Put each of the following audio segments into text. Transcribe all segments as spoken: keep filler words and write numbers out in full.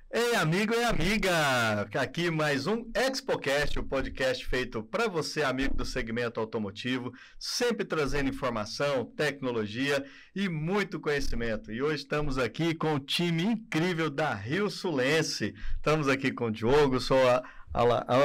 Ei, amigo e amiga! Aqui mais um ExpoCast, o podcast feito para você, amigo do segmento automotivo, sempre trazendo informação, tecnologia e muito conhecimento. E hoje estamos aqui com um time incrível da Rio-Sulense. Estamos aqui com o Diogo, sou a... a, a,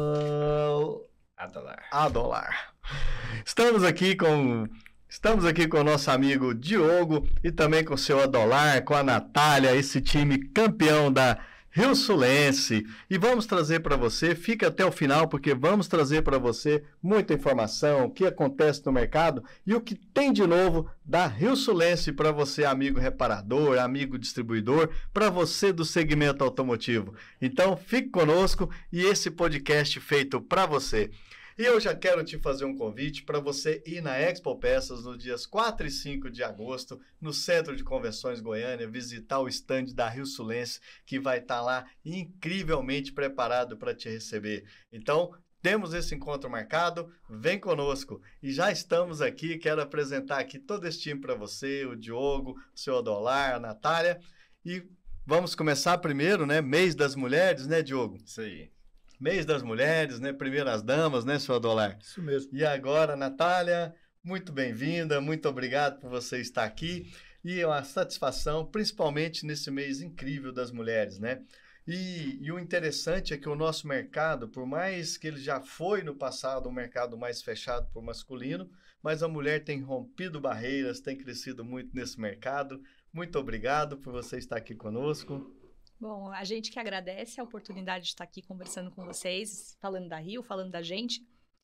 a Adolar. Adolar. Estamos aqui com... Estamos aqui com o nosso amigo Diogo e também com o seu Adolar, com a Natália, esse time campeão da Rio-Sulense. E vamos trazer para você, fica até o final, porque vamos trazer para você muita informação, o que acontece no mercado e o que tem de novo da Rio-Sulense para você, amigo reparador, amigo distribuidor, para você do segmento automotivo. Então, fique conosco e esse podcast feito para você. E eu já quero te fazer um convite para você ir na Expo Peças nos dias quatro e cinco de agosto, no Centro de Convenções Goiânia, visitar o stand da Rio-Sulense, que vai estar lá incrivelmente preparado para te receber. Então, temos esse encontro marcado, vem conosco. E já estamos aqui, quero apresentar aqui todo esse time para você, o Diogo, o seu Adolar, a Natália. E vamos começar primeiro, né? Mês das Mulheres, né, Diogo? Isso aí. Mês das Mulheres, né? Primeiras damas, né, seu Adolar? Isso mesmo. E agora, Natália, muito bem-vinda, muito obrigado por você estar aqui. E é uma satisfação, principalmente nesse mês incrível das mulheres, né? E, e o interessante é que o nosso mercado, por mais que ele já foi no passado um mercado mais fechado para o masculino, mas a mulher tem rompido barreiras, tem crescido muito nesse mercado. Muito obrigado por você estar aqui conosco. Bom, a gente que agradece a oportunidade de estar aqui conversando com vocês, falando da Rio, falando da gente.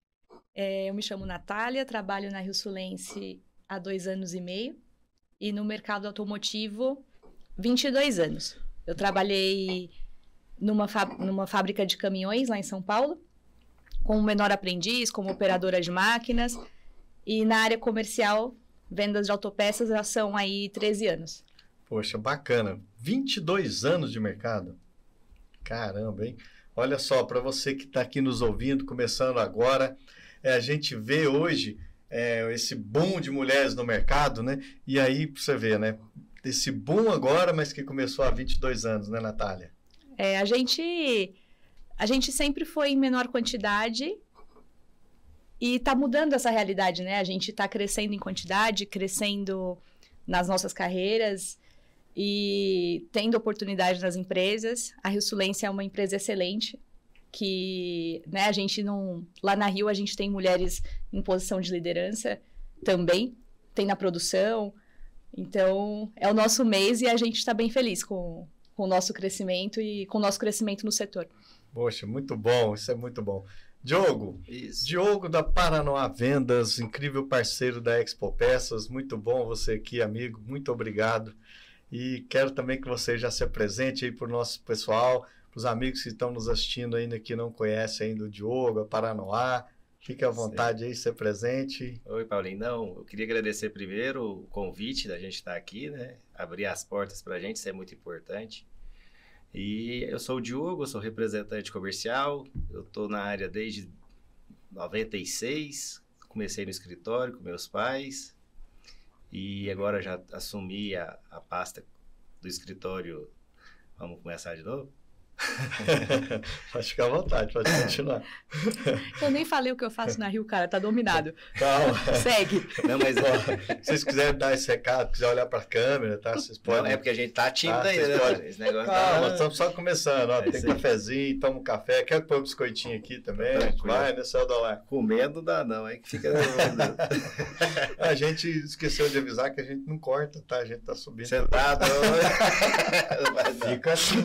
É, eu me chamo Natália, trabalho na Rio-Sulense há dois anos e meio e no mercado automotivo vinte e dois anos. Eu trabalhei numa, numa fábrica de caminhões lá em São Paulo, como menor aprendiz, como operadora de máquinas, e na área comercial, vendas de autopeças, já são aí treze anos. Poxa, bacana. vinte e dois anos de mercado. Caramba, hein? Olha só, para você que está aqui nos ouvindo, começando agora, é, a gente vê hoje é, esse boom de mulheres no mercado, né? E aí, para você ver, né? Esse boom agora, mas que começou há vinte e dois anos, né, Natália? É, a gente, a gente sempre foi em menor quantidade e está mudando essa realidade, né? A gente está crescendo em quantidade, crescendo nas nossas carreiras e tendo oportunidade nas empresas. A Rio-Sulense é uma empresa excelente, que, né, a gente não... Lá na Rio a gente tem mulheres em posição de liderança também, tem na produção. Então, é o nosso mês e a gente está bem feliz com, com o nosso crescimento e com o nosso crescimento no setor. Poxa, muito bom, isso é muito bom. Diogo, Isso. Diogo da Paranoá Vendas, incrível parceiro da Expo Peças, muito bom você aqui, amigo, muito obrigado. E quero também que você já se apresente aí para o nosso pessoal, para os amigos que estão nos assistindo ainda que não conhecem ainda o Diogo, a Paranoá. Fique à vontade aí, ser presente. Oi, Paulinho. Não, eu queria agradecer primeiro o convite da gente estar aqui, né? Abrir as portas para a gente, isso é muito importante. E eu sou o Diogo, sou representante comercial, eu estou na área desde noventa e seis, comecei no escritório com meus pais e agora já assumi a, a pasta do escritório. Vamos começar de novo? Pode ficar à vontade, pode continuar. Eu nem falei o que eu faço na Rio, cara, tá dominado. Calma. Segue. Não, mas Ó, se vocês quiserem dar esse recado, quiser olhar para a câmera, tá? Vocês podem. não, é porque a gente tá tímido Ah, ainda, vocês né? podem. Esse negócio Calma, tá... estamos só começando. Ó, É tem isso aí. cafezinho, toma um café. Quer pôr um biscoitinho aqui também? Tranquilo. Vai, né, seu Adolar? Comendo dá não, é que fica... A gente esqueceu de avisar que a gente não corta, tá? A gente tá subindo. Sentado. Fica assim.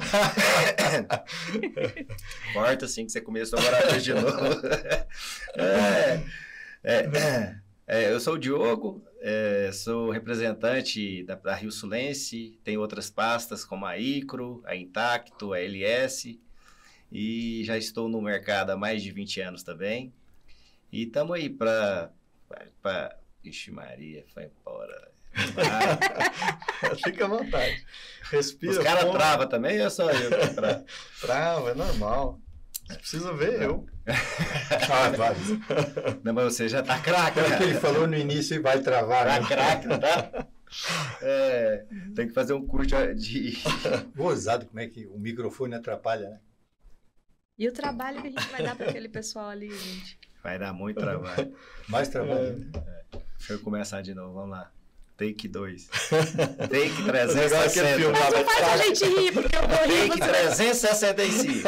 Corta assim que você começou agora de novo. É, é, é, eu sou o Diogo, é, sou representante da, da Rio-Sulense, tenho outras pastas como a Icro, a Intacto, a L S, e já estou no mercado há mais de vinte anos também. E estamos aí para... Ixi Maria, foi embora. Ah, fica à vontade. Respira. Os caras fundo. travam também ou só eu que travo? Trava, é normal. Você precisa ver eu. Ah, vai. Não, mas você já tá craque, Pelo que ele né? falou no início, vai travar. Tá né? craque, não tá? É, tem que fazer um curso de... Gozado como é que o microfone atrapalha, né? E o trabalho que a gente vai dar para aquele pessoal ali, gente? Vai dar muito trabalho. Mais trabalho. Né? É. Deixa eu começar de novo, vamos lá. Take dois. Take trezentos e Legal aquele filme sessenta. lá, Mas não faz a gente rir, porque eu vou rir. Take Você... trezentos e sessenta e cinco.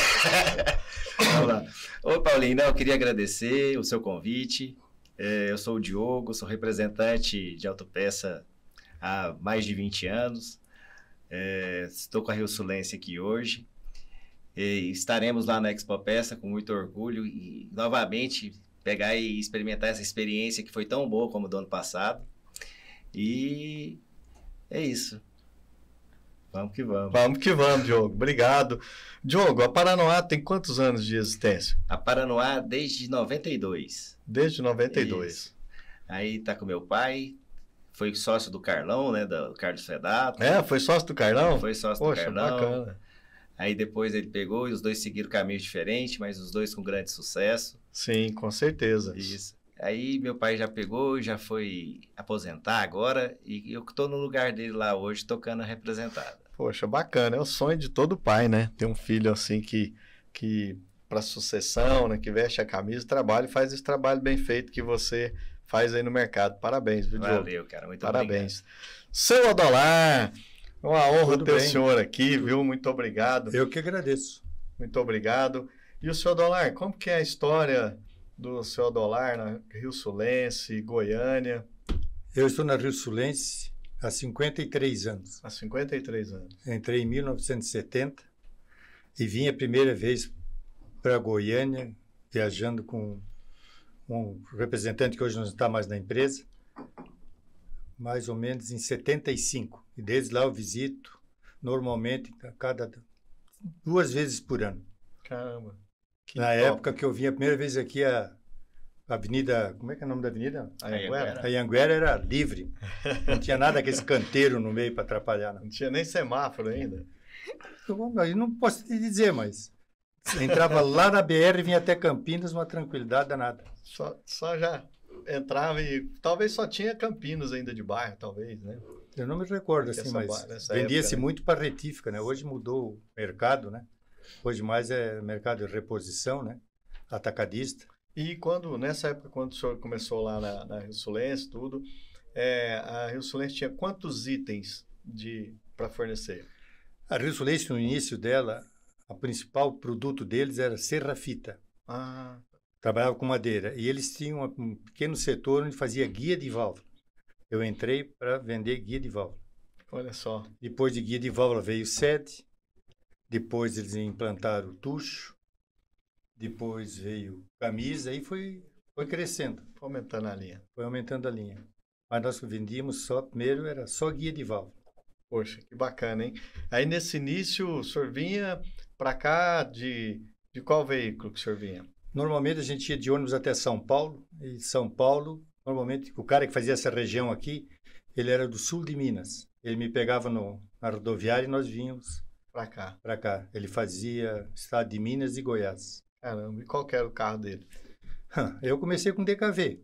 Vamos lá. Ô, Paulinho, não, eu queria agradecer o seu convite. É, eu sou o Diogo, sou representante de autopeça há mais de vinte anos. É, estou com a Rio Sulense aqui hoje. E estaremos lá na Expo Peça com muito orgulho e, novamente, pegar e experimentar essa experiência que foi tão boa como do ano passado. E é isso. Vamos que vamos. Vamos que vamos, Diogo. Obrigado. Diogo, a Paranoá tem quantos anos de existência? A Paranoá desde noventa e dois. Desde noventa e dois. Isso. Aí tá com meu pai, foi sócio do Carlão, né, do Carlos Fedato. É, foi sócio do Carlão? Foi sócio Poxa, do Carlão. bacana. Aí depois ele pegou e os dois seguiram caminhos diferentes, mas os dois com grande sucesso. Sim, com certeza. Isso. Aí meu pai já pegou, já foi aposentar agora, e eu estou no lugar dele lá hoje, tocando a representada. Poxa, bacana. É o sonho de todo pai, né? Ter um filho assim que, que para sucessão, né? Que veste a camisa, trabalha e faz esse trabalho bem feito que você faz aí no mercado. Parabéns, viu, Diogo? Valeu, cara. Muito Parabéns. Seu Odolar, uma honra Tudo ter bem. o senhor aqui, viu? Muito obrigado. Eu que agradeço. Muito obrigado. E o seu Odolar, como que é a história do seu Odolar na Rio Sulense, Goiânia? Eu estou na Rio Sulense há cinquenta e três anos. Há cinquenta e três anos. Entrei em mil novecentos e setenta e vim a primeira vez para Goiânia, viajando com um representante que hoje não está mais na empresa, mais ou menos em setenta e cinco. E desde lá eu visito normalmente a cada duas vezes por ano. Caramba. Que Na top. época que eu vim a primeira vez aqui, a avenida, como é que é o nome da avenida? Anhanguera? A Anhanguera era livre, não tinha nada aquele canteiro no meio para atrapalhar. Não. Não tinha nem semáforo ainda. Eu, eu não posso te dizer, mas entrava lá na B R e vinha até Campinas, uma tranquilidade danada. Só, só já entrava e talvez só tinha Campinas ainda de bairro, talvez, né? Eu não me recordo Nessa assim, mas ba- nessa vendia-se época, né? muito para retífica, né? Hoje mudou o mercado, né? Hoje mais é mercado de reposição, né? Atacadista. E quando, nessa época, quando o senhor começou lá na, na Rio Sulense, tudo, é, a Rio Sulense tinha quantos itens de para fornecer? A Rio Sulense, no início dela, o principal produto deles era serrafita. Ah, Trabalhava com madeira. E eles tinham um pequeno setor onde fazia guia de válvula. Eu entrei para vender guia de válvula. olha só. Depois de guia de válvula veio o S E D. Depois eles implantaram o tucho. Depois veio camisa e foi, foi crescendo. Aumentando a linha. Foi aumentando a linha. Mas nós vendíamos só, primeiro era só guia de válvula. Poxa, que bacana, hein? Aí nesse início, o senhor vinha para cá de, de qual veículo que o senhor vinha? Normalmente a gente ia de ônibus até São Paulo. E São Paulo, normalmente, o cara que fazia essa região aqui, ele era do sul de Minas. Ele me pegava no, na rodoviária e nós vínhamos Para cá. para cá. Ele fazia estado de Minas e Goiás. Caramba, e qual que era o carro dele? Eu comecei com D K V,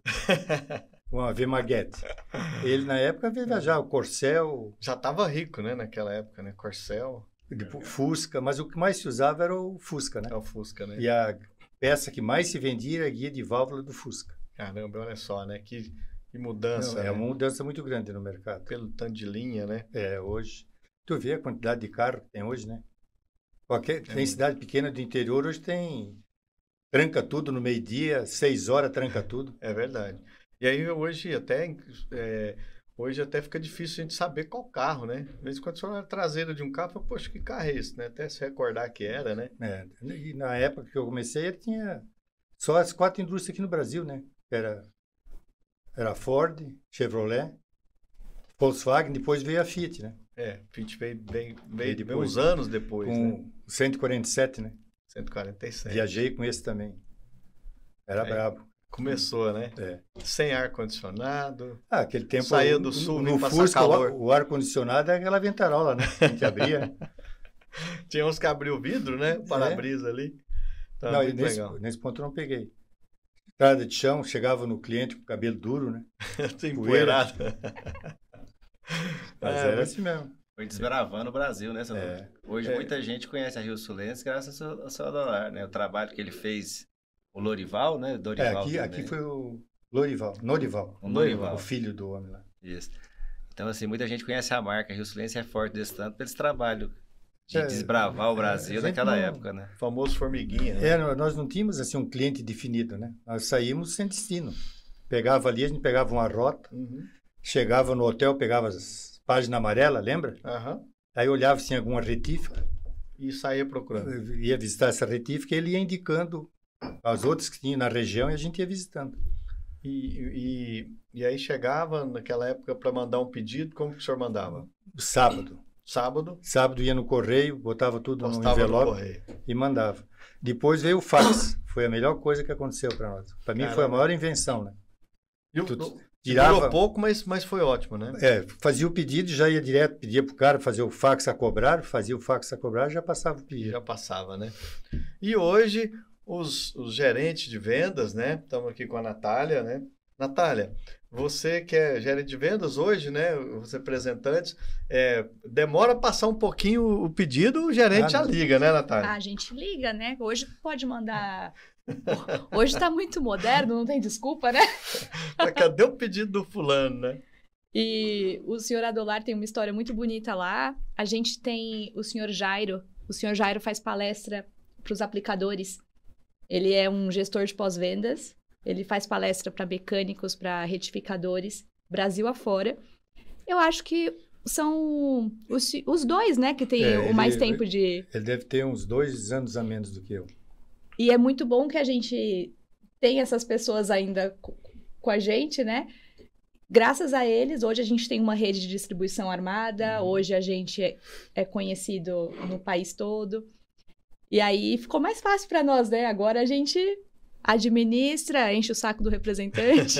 uma V Maguete. Ele, na época, veio viajar o Corcel, Já estava rico, né, naquela época, né? Corcel, depois Fusca, mas o que mais se usava era o Fusca, né? é o Fusca, né? E a peça que mais se vendia era a guia de válvula do Fusca. Caramba, olha só, né? Que, que mudança, Não, é né? uma mudança muito grande no mercado. Pelo tanto de linha, né? É, hoje. Tu vê a quantidade de carro que tem hoje, né? Qualquer, tem muito. cidade pequena do interior, hoje tem... Tranca tudo no meio-dia, seis horas tranca tudo. É verdade. E aí hoje até, é, hoje até fica difícil a gente saber qual carro, né? Às vezes quando você olha a traseira de um carro, fala, poxa, que carro é esse, né? Até se recordar que era, né? É, e na época que eu comecei, ele tinha só as quatro indústrias aqui no Brasil, né? Era, era Ford, Chevrolet, Volkswagen, depois veio a Fiat, né? É, Fiat veio, veio, Veio veio depois, uns anos depois, né? Com o cento e quarenta e sete, né? cento e quarenta e sete. Viajei com esse também. Era É. brabo. Começou, né? É. Sem ar-condicionado. Ah, aquele tempo... Saía do sul, no vinha passar Fusca, calor. o, o ar-condicionado é aquela ventarola, né? A gente abria. Tinha uns que abriu o vidro, né? O para-brisa ali. Tá não, e muito nesse, legal. nesse ponto eu não peguei. Estrada de chão, chegava no cliente com o cabelo duro, né? Tem poeira. empoeirado. Mas É, era mas- assim mesmo. Foi desbravando o Brasil, né, seu É. Adolfo? Hoje É. muita gente conhece a Rio Sulense graças ao seu, ao seu Adolar, né? O trabalho que ele fez, o Lorival, né? É, Dorival aqui, também. aqui foi o Lorival, Norival, O Norival. o filho do homem lá. Isso. Então, assim, muita gente conhece a marca. A Rio Sulense é forte desse tanto pelo trabalho de É, desbravar o Brasil a gente naquela não- época, né? O famoso formiguinha, né? É, nó- nós não tínhamos assim um cliente definido, né? Nós saímos sem destino. Pegava ali, a gente pegava uma rota, Uhum. chegava no hotel, pegava as páginas amarelas, lembra? Aham. Aí olhava se tinha alguma retífica, E saía procurando. ia visitar essa retífica e ele ia indicando as outras que tinha na região e a gente ia visitando. E, e, e aí chegava naquela época para mandar um pedido, como que o senhor mandava? Sábado. Sábado, Sábado ia no correio, botava tudo num postava no envelope correio. e mandava. Depois veio o fax. Foi a melhor coisa que aconteceu para nós. Para mim foi a Caramba. maior invenção, né? E o- Tu Durou tirava, pouco, mas, mas foi ótimo, né? é, fazia o pedido, já ia direto, pedia pro cara fazer o fax a cobrar, fazia o fax a cobrar, já passava o E pedido. já passava, né? E hoje, os, os gerentes de vendas, né? Estamos aqui com a Natália, né? Natália, você que é gerente de vendas hoje, né? Os representantes, é, demora a passar um pouquinho o pedido, o gerente Ah, já não. liga, né, Natália? Ah, a gente liga, né? Hoje pode mandar. Hoje tá muito moderno, não tem desculpa, né? Mas cadê o pedido do fulano, né? E o senhor Adolar tem uma história muito bonita lá. A gente tem o senhor Jairo. O senhor Jairo faz palestra para os aplicadores. Ele é um gestor de pós-vendas. Ele faz palestra para mecânicos, para retificadores, Brasil afora. Eu acho que são os, os dois, né, que tem É, o mais ele- tempo de... Ele deve ter uns dois anos a menos do que eu. E é muito bom que a gente tem essas pessoas ainda co- com a gente, né? Graças a eles, hoje a gente tem uma rede de distribuição armada, hoje a gente é, é conhecido no país todo. E aí ficou mais fácil para nós, né? Agora a gente administra, enche o saco do representante.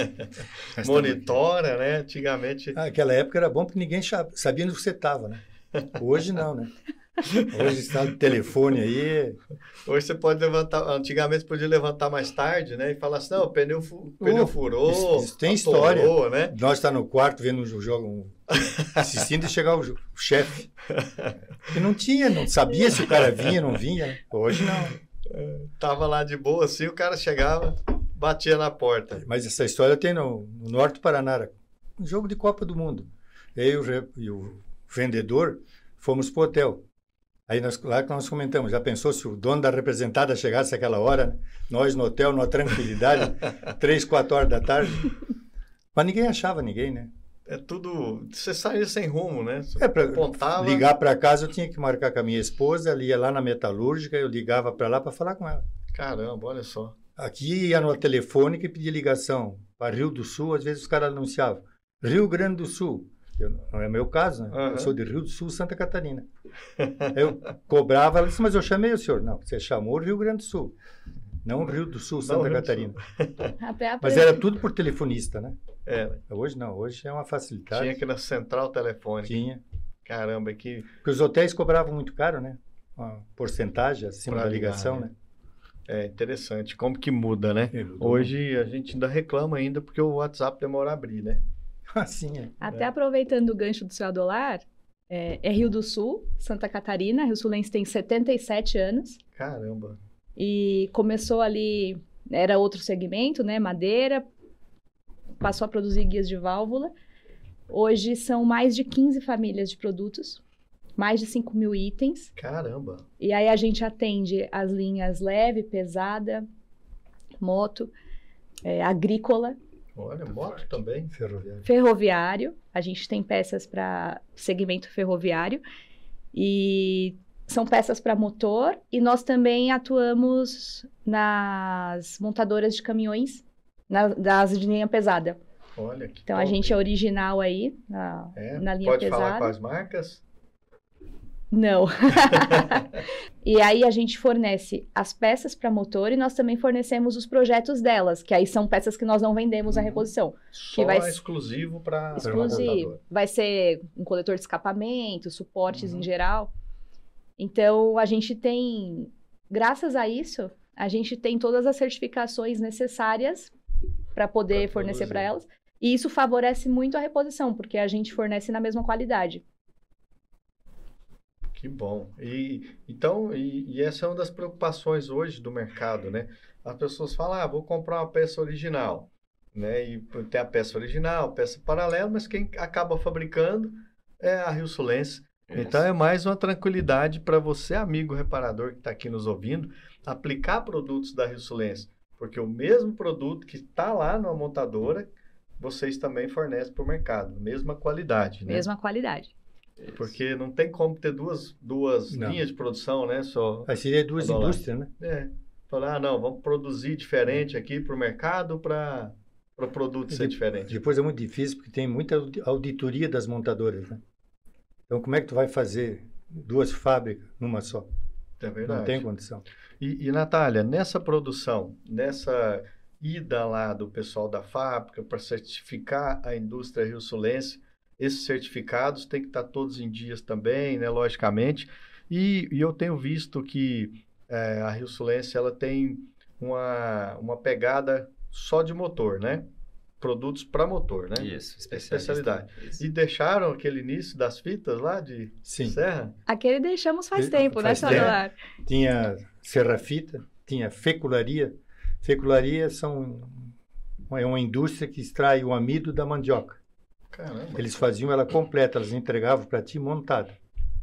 Monitora, né? Antigamente. Ah, aquela época era bom porque ninguém cha- sabia onde você estava, né? Hoje não, né? Hoje está o telefone aí. Hoje você pode levantar. Antigamente você podia levantar mais tarde, né? E falar assim: não, o pneu, fu- o pneu Uh, furou. isso- isso tem atolou, história. né? Nós está no quarto vendo um jogo, um, assistindo e chegar o, jo- o chefe. E não tinha, não sabia se o cara vinha, não vinha. Né? Hoje não. Tava lá de boa assim, o cara chegava, batia na porta. Mas essa história tem no, no norte do Paraná, um jogo de Copa do Mundo. Eu e o, re- e o vendedor fomos pro hotel. Aí nós, lá que nós comentamos, já pensou se o dono da representada chegasse àquela hora, né? Nós no hotel, numa tranquilidade, três, quatro horas da tarde. Mas ninguém achava ninguém, né? É tudo. Você saía sem rumo, né? Você É, para apontava. ligar para casa eu tinha que marcar com a minha esposa, ela ia lá na metalúrgica, eu ligava para lá para falar com ela. Caramba, olha só. Aqui ia no telefone que pedia ligação para Rio do Sul, às vezes os caras anunciavam Rio Grande do Sul. Eu, não é meu caso, né? Aham. Eu sou de Rio do Sul, Santa Catarina. Eu cobrava, ela disse, mas eu chamei o senhor. Não, você chamou Rio Grande do Sul, não Rio do Sul, Santa Rio do Catarina. Até a Mas era tudo por telefonista, né? É, Hoje não, hoje é uma facilidade. tinha que ir na central telefônica. Tinha. Caramba, que. Porque os hotéis cobravam muito caro, né? Uma porcentagem acima Pra da ligar, ligação, né? né? É interessante. Como que muda, né? É, mudou Hoje a gente ainda reclama ainda porque o WhatsApp demora a abrir, né? Assim é. Até aproveitando o gancho do seu Adolar, é, é Rio do Sul, Santa Catarina. Rio Sulense tem setenta e sete anos. Caramba. E começou ali, era outro segmento, né? Madeira, passou a produzir guias de válvula. Hoje são mais de quinze famílias de produtos, mais de cinco mil itens. Caramba. E aí a gente atende as linhas leve, pesada, moto, é, agrícola, Olha, moto também. Ferroviário. ferroviário. A gente tem peças para segmento ferroviário. E são peças para motor. E nós também atuamos nas montadoras de caminhões, na, das de linha pesada. Olha que Então, a top. gente é original aí, na, É, na linha pode pesada. falar quais marcas? Não. E aí a gente fornece as peças para motor e nós também fornecemos os projetos delas, que aí são peças que nós não vendemos a Uhum. reposição. Só vai- exclusivo para Exclusivo. Vai ser um coletor de escapamento, suportes Uhum. em geral. Então, a gente tem, graças a isso, a gente tem todas as certificações necessárias para poder Pra fornecer produzir. para elas. E isso favorece muito a reposição, porque a gente fornece na mesma qualidade. Que bom. E, então, e, e essa é uma das preocupações hoje do mercado, né? As pessoas falam, ah, vou comprar uma peça original, né? E tem a peça original, peça paralela, mas quem acaba fabricando é a Rio-Sulense. Então, é mais uma tranquilidade para você, amigo reparador que está aqui nos ouvindo, aplicar produtos da Rio-Sulense, porque o mesmo produto que está lá na montadora, vocês também fornecem para o mercado, mesma qualidade, né? Mesma qualidade. Porque não tem como ter duas, duas linhas de produção, né? Só aí seria duas indústrias, né? É. Falar, ah, não, vamos produzir diferente aqui para o mercado, para o produto ser diferente. Depois é muito difícil, porque tem muita auditoria das montadoras, né? Então, como é que tu vai fazer duas fábricas numa só? É verdade. Não tem condição. E, e, Natália, nessa produção, nessa ida lá do pessoal da fábrica para certificar a indústria rio-sulense, esses certificados têm que estar todos em dias também, né, logicamente. E, e eu tenho visto que é, a Rio-Sulense ela tem uma, uma pegada só de motor, né? Produtos para motor, né? Isso, especialidade. Isso. E deixaram aquele início das fitas lá de Sim. serra? Aquele deixamos faz tempo, faz né, tempo. Solar? Tinha serra-fita, tinha fecularia. Fecularia são, é uma indústria que extrai o amido da mandioca. Caramba. Eles faziam ela completa, elas entregavam para ti montada.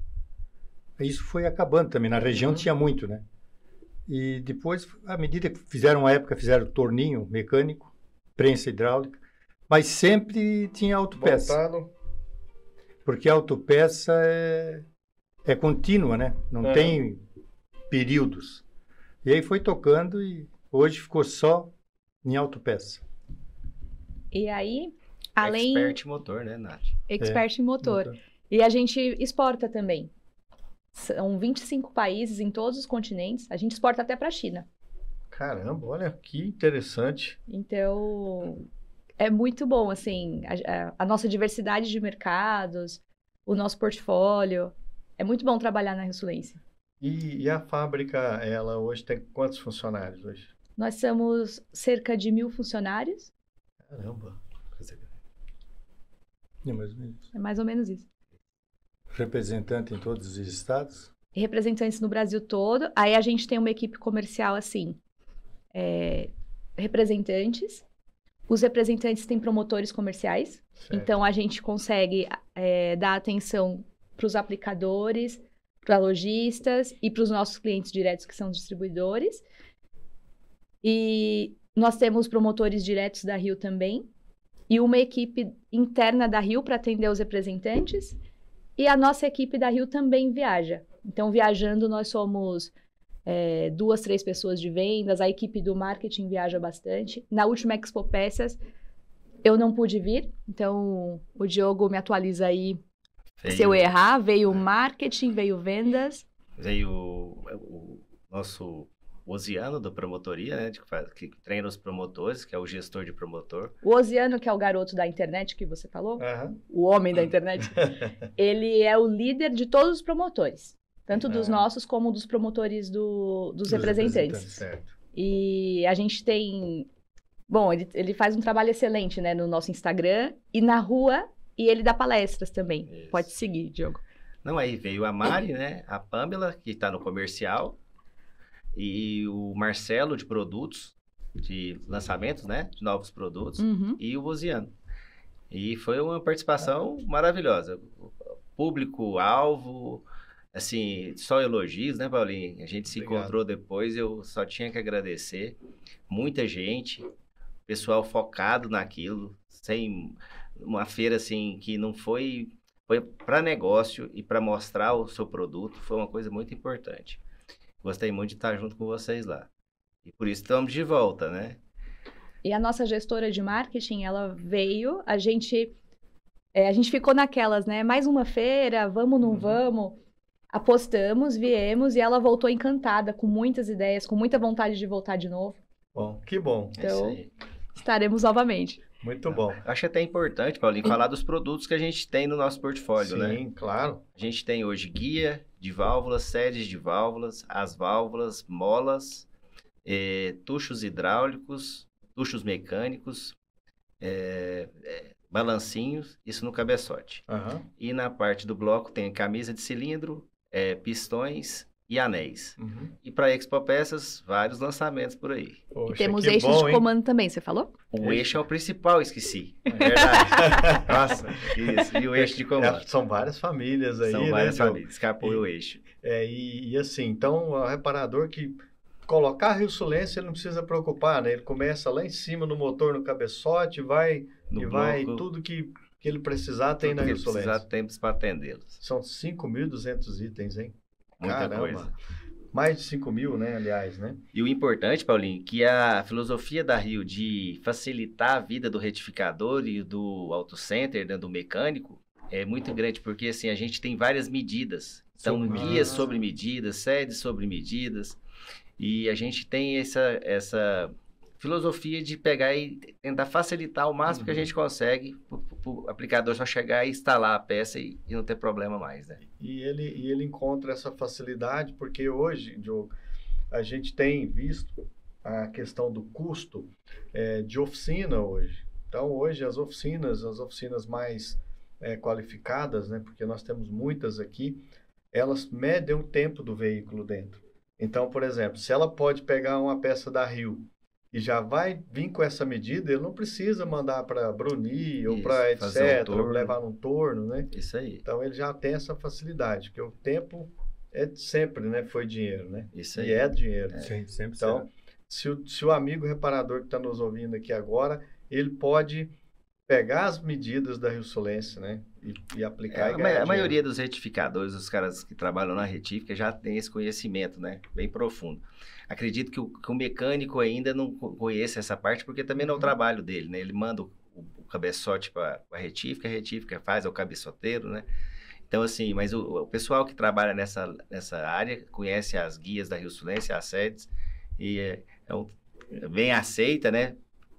Isso foi acabando também. Na região Uhum. tinha muito, né? E depois, à medida que fizeram uma época, fizeram torninho mecânico, prensa hidráulica, mas sempre tinha autopeça. Voltado. Porque a autopeça é, é contínua, né? Não É. tem períodos. E aí foi tocando e hoje ficou só em autopeça. E aí, além... Expert motor, né, Nath? Expert em motor. Motor. E a gente exporta também. São vinte e cinco países em todos os continentes. A gente exporta até para a China. Caramba, olha que interessante. Então, é muito bom, assim, a, a- a nossa diversidade de mercados, o nosso portfólio. É muito bom trabalhar na Rio-Sulense. E, e a fábrica, ela hoje tem quantos funcionários hoje? Nós somos cerca de mil funcionários. Caramba. É mais ou menos. É mais ou menos isso. Representante em todos os estados. E representantes no Brasil todo. Aí a gente tem uma equipe comercial, assim, é, representantes. Os representantes têm promotores comerciais. Certo. Então, a gente consegue é, dar atenção para os aplicadores, para lojistas e para os nossos clientes diretos, que são distribuidores. E nós temos promotores diretos da Rio também. E uma equipe interna da Rio para atender os representantes. E a nossa equipe da Rio também viaja. Então, viajando, nós somos é, duas, três pessoas de vendas. A equipe do marketing viaja bastante. Na última Expo Peças, eu não pude vir. Então, o Diogo me atualiza aí. Veio, Se eu errar, veio marketing, veio vendas. veio o, o nosso Osiano da promotoria, né? Que, faz, que treina os promotores, que é o gestor de promotor. O Osiano, que é o garoto da internet que você falou, Aham. o homem da internet, ele é o líder de todos os promotores. Tanto dos Ah. nossos como dos promotores do- dos Dos representantes. representantes. Certo. E a gente tem... Bom, ele, ele faz um trabalho excelente, né? No nosso Instagram e na rua. E ele dá palestras também. Isso. Pode seguir, Diogo. Não, aí veio a Mari, né? A Pamela, que está no comercial. E o Marcelo, de produtos, de lançamentos, né? De novos produtos. Uhum. E o Osiano. E foi uma participação maravilhosa. Público-alvo, assim, só elogios, né, Paulinho? A gente se Obrigado. encontrou depois, eu só tinha que agradecer. Muita gente, pessoal focado naquilo, sem uma feira, assim, que não foi... Foi para negócio e para mostrar o seu produto, foi uma coisa muito importante. Gostei muito de estar junto com vocês lá. E por isso estamos de volta, né? E a nossa gestora de marketing, ela veio, a gente, é, a gente ficou naquelas, né? Mais uma feira, vamos, não Uhum. vamos. Apostamos, viemos e ela voltou encantada, com muitas ideias, com muita vontade de voltar de novo. Bom, que bom. É isso Então- aí. Estaremos novamente. Muito bom. Acho até importante, Paulinho, falar dos produtos que a gente tem no nosso portfólio, né? Sim, claro. A gente tem hoje guia de válvulas, séries de válvulas, as válvulas, molas, eh, tuchos hidráulicos, tuchos mecânicos, é, é, balancinhos, isso no cabeçote. Aham. E na parte do bloco tem camisa de cilindro, é, pistões e anéis. Uhum. E para Expo Peças, vários lançamentos por aí. Poxa, E temos que eixos bom, de hein? comando também, você falou? O eixo é o principal, esqueci. É verdade. Nossa, isso. E o eixo de comando. É, são várias famílias aí, São né, várias Diogo? famílias. Escapou E- o eixo. É, e, e assim, então, o reparador que colocar a Rio Sulense, ele não precisa preocupar, né? Ele começa lá em cima no motor, no cabeçote, vai No e vai, bloco, tudo que, que ele precisar tem tudo na que Rio ele Sulense. precisar, temos para atendê-los. São cinco mil e duzentos itens, hein? Muita Caramba. coisa. Mais de cinco mil, né, aliás, né? E o importante, Paulinho, que a filosofia da Rio de facilitar a vida do retificador e do auto center, né, do mecânico, é muito grande, porque assim, a gente tem várias medidas. Então, Sim. guias Ah. sobre medidas, sedes sobre medidas, e a gente tem essa, essa filosofia de pegar e tentar facilitar o máximo que a Uhum. gente consegue para o aplicador só chegar e instalar a peça e, e não ter problema mais, né? E ele, e ele encontra essa facilidade porque hoje, Diogo, a gente tem visto a questão do custo eh, de oficina hoje. Então, hoje as oficinas, as oficinas mais eh, qualificadas, né, porque nós temos muitas aqui, elas medem o tempo do veículo dentro. Então, por exemplo, se ela pode pegar uma peça da Rio e já vai vir com essa medida, ele não precisa mandar para Bruni ou Isso, para fazer um etcétera, torno. levar num torno, né? Isso aí, Então ele já tem essa facilidade, porque o tempo é de sempre, né? Foi dinheiro, né? isso E aí. é dinheiro. Sim, sempre Então, se o, se o amigo reparador que está nos ouvindo aqui agora, ele pode pegar as medidas da Rio Sulense, né? E, e É, aplicar a, e ma- ganhar a maioria dinheiro. dos retificadores, os caras que trabalham na retífica, já tem esse conhecimento, né? Bem profundo. Acredito que o, que o mecânico ainda não co- conheça essa parte, porque também não é o Uhum. trabalho dele, né? Ele manda o, o cabeçote para a retífica, a retífica faz é o cabeçoteiro, né? Então, assim, mas o, o pessoal que trabalha nessa, nessa área conhece as guias da Rio Sulense, as sedes, e é, é um- é bem aceita, né?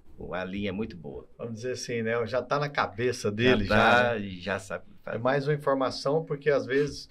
A linha é muito boa. Vamos dizer assim, né? Já está na cabeça dele, já. já, né? e já sabe. É mais uma informação, porque às vezes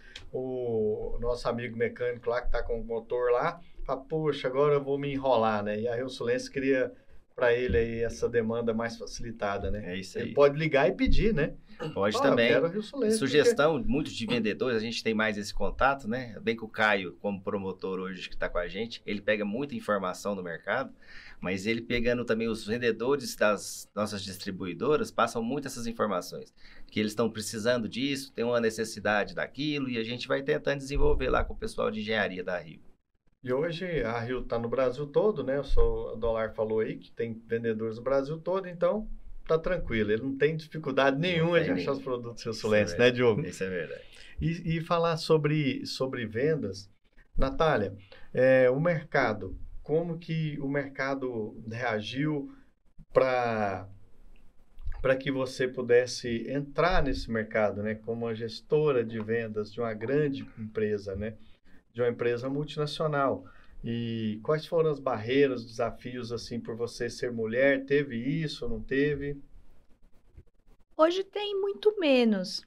o nosso amigo mecânico lá que está com o motor lá, fala, poxa, agora eu vou me enrolar, né? E a Rio Sulense cria para ele aí essa demanda mais facilitada, né? É isso Ele aí. pode ligar e pedir, né? Pode Ó, também. Eu quero a Rio Sulense. Sugestão, muitos de vendedores, a gente tem mais esse contato, né? Bem que o Caio, como promotor hoje que está com a gente, ele pega muita informação do mercado, mas ele pegando também os vendedores das nossas distribuidoras, passam muito essas informações. Que eles estão precisando disso, tem uma necessidade daquilo, e a gente vai tentando desenvolver lá com o pessoal de engenharia da Rio. E hoje a Rio está no Brasil todo, né? O seu Dolar falou aí que tem vendedores no Brasil todo, então tá tranquilo. Ele não tem dificuldade nenhuma tem de achar nenhum. os produtos Rio Isso Sulense, é né, Diogo? Isso é verdade. E, e falar sobre, sobre vendas, Natália, é, o mercado, como que o mercado reagiu para para que você pudesse entrar nesse mercado, né, como uma gestora de vendas de uma grande empresa, né, de uma empresa multinacional. E quais foram as barreiras, os desafios, assim, por você ser mulher? Teve isso, não teve? Hoje tem muito menos.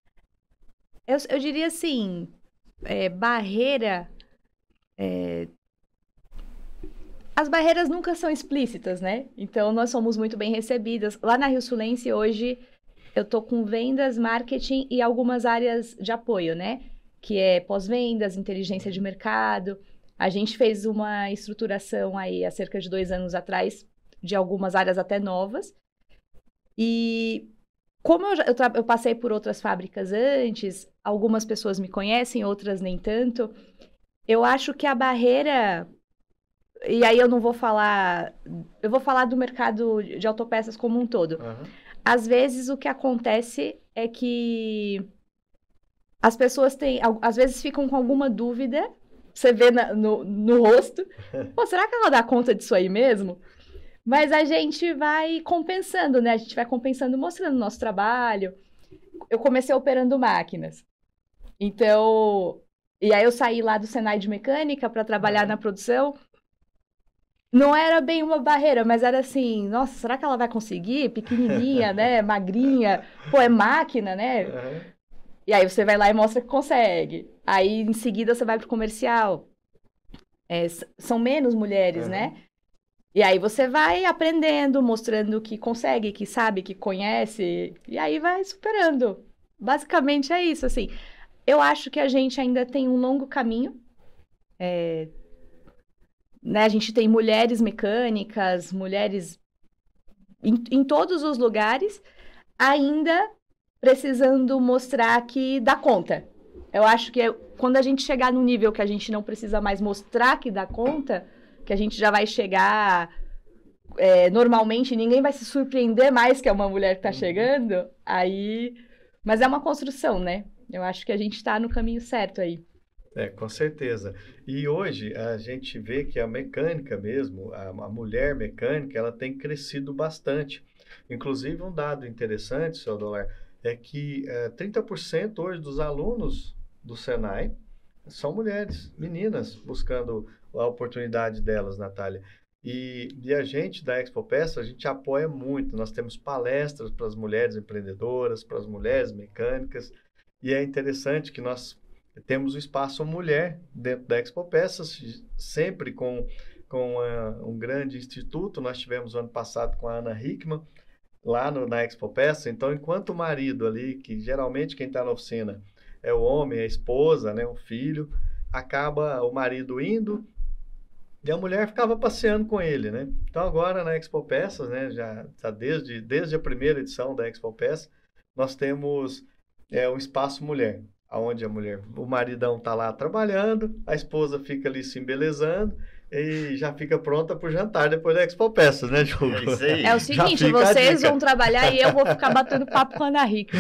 Eu, eu diria assim, é, barreira. é, As barreiras nunca são explícitas, né? Então, nós somos muito bem recebidas. Lá na Rio Sulense, hoje, eu tô com vendas, marketing e algumas áreas de apoio, né? Que é pós-vendas, inteligência de mercado. A gente fez uma estruturação aí há cerca de dois anos atrás, de algumas áreas até novas. E como eu, já- eu, tra- eu passei por outras fábricas antes, algumas pessoas me conhecem, outras nem tanto. Eu acho que a barreira. E aí eu não vou falar. Eu vou falar do mercado de autopeças como um todo. Aham. Às vezes o que acontece é que as pessoas têm. al- Às vezes ficam com alguma dúvida. Você vê na- no, no rosto. Pô, será que ela dá conta disso aí mesmo? Mas a gente vai compensando, né? A gente vai compensando, mostrando o nosso trabalho. Eu comecei operando máquinas. Então. E aí eu saí lá do Senai de Mecânica para trabalhar Uhum. na produção. Não era bem uma barreira, mas era assim, nossa, será que ela vai conseguir? Pequenininha, né? Magrinha. Pô, é máquina, né? Aham. E aí você vai lá e mostra que consegue. Aí em seguida você vai pro comercial. É, s- são menos mulheres, Uhum. né? E aí você vai aprendendo, mostrando que consegue, que sabe, que conhece, e aí vai superando. Basicamente é isso, assim. Eu acho que a gente ainda tem um longo caminho. É, né, a gente tem mulheres mecânicas, mulheres em, em todos os lugares, ainda precisando mostrar que dá conta. Eu acho que é, quando a gente chegar no nível que a gente não precisa mais mostrar que dá conta, que a gente já vai chegar... É, normalmente, ninguém vai se surpreender mais que é uma mulher que tá chegando, aí... Mas é uma construção, né? Eu acho que a gente está no caminho certo aí. É, com certeza. E hoje a gente vê que a mecânica mesmo, a, a mulher mecânica, ela tem crescido bastante. Inclusive, um dado interessante, seu Dolar, é que é, trinta por cento hoje dos alunos do Senai são mulheres, meninas, buscando a oportunidade delas, Natália. E, e a gente da ExpoPeça, a gente apoia muito. Nós temos palestras para as mulheres empreendedoras, para as mulheres mecânicas. E é interessante que nós temos o espaço mulher dentro da ExpoPeças, sempre com, com uh, um grande instituto. Nós tivemos o ano passado com a Ana Hickman, lá no, na ExpoPeça. Então, enquanto o marido ali, que geralmente quem está na oficina é o homem, a esposa, né, o filho, acaba o marido indo e a mulher ficava passeando com ele, né? Então, agora na ExpoPeças, né, já tá desde, desde a primeira edição da ExpoPeça, nós temos é, um espaço mulher, onde a mulher, o maridão tá lá trabalhando, a esposa fica ali se embelezando e já fica pronta pro jantar depois da ExpoPeças, né, Diogo? É isso aí. É o seguinte, vocês vão trabalhar e eu vou ficar batendo papo com a Ana Hickman.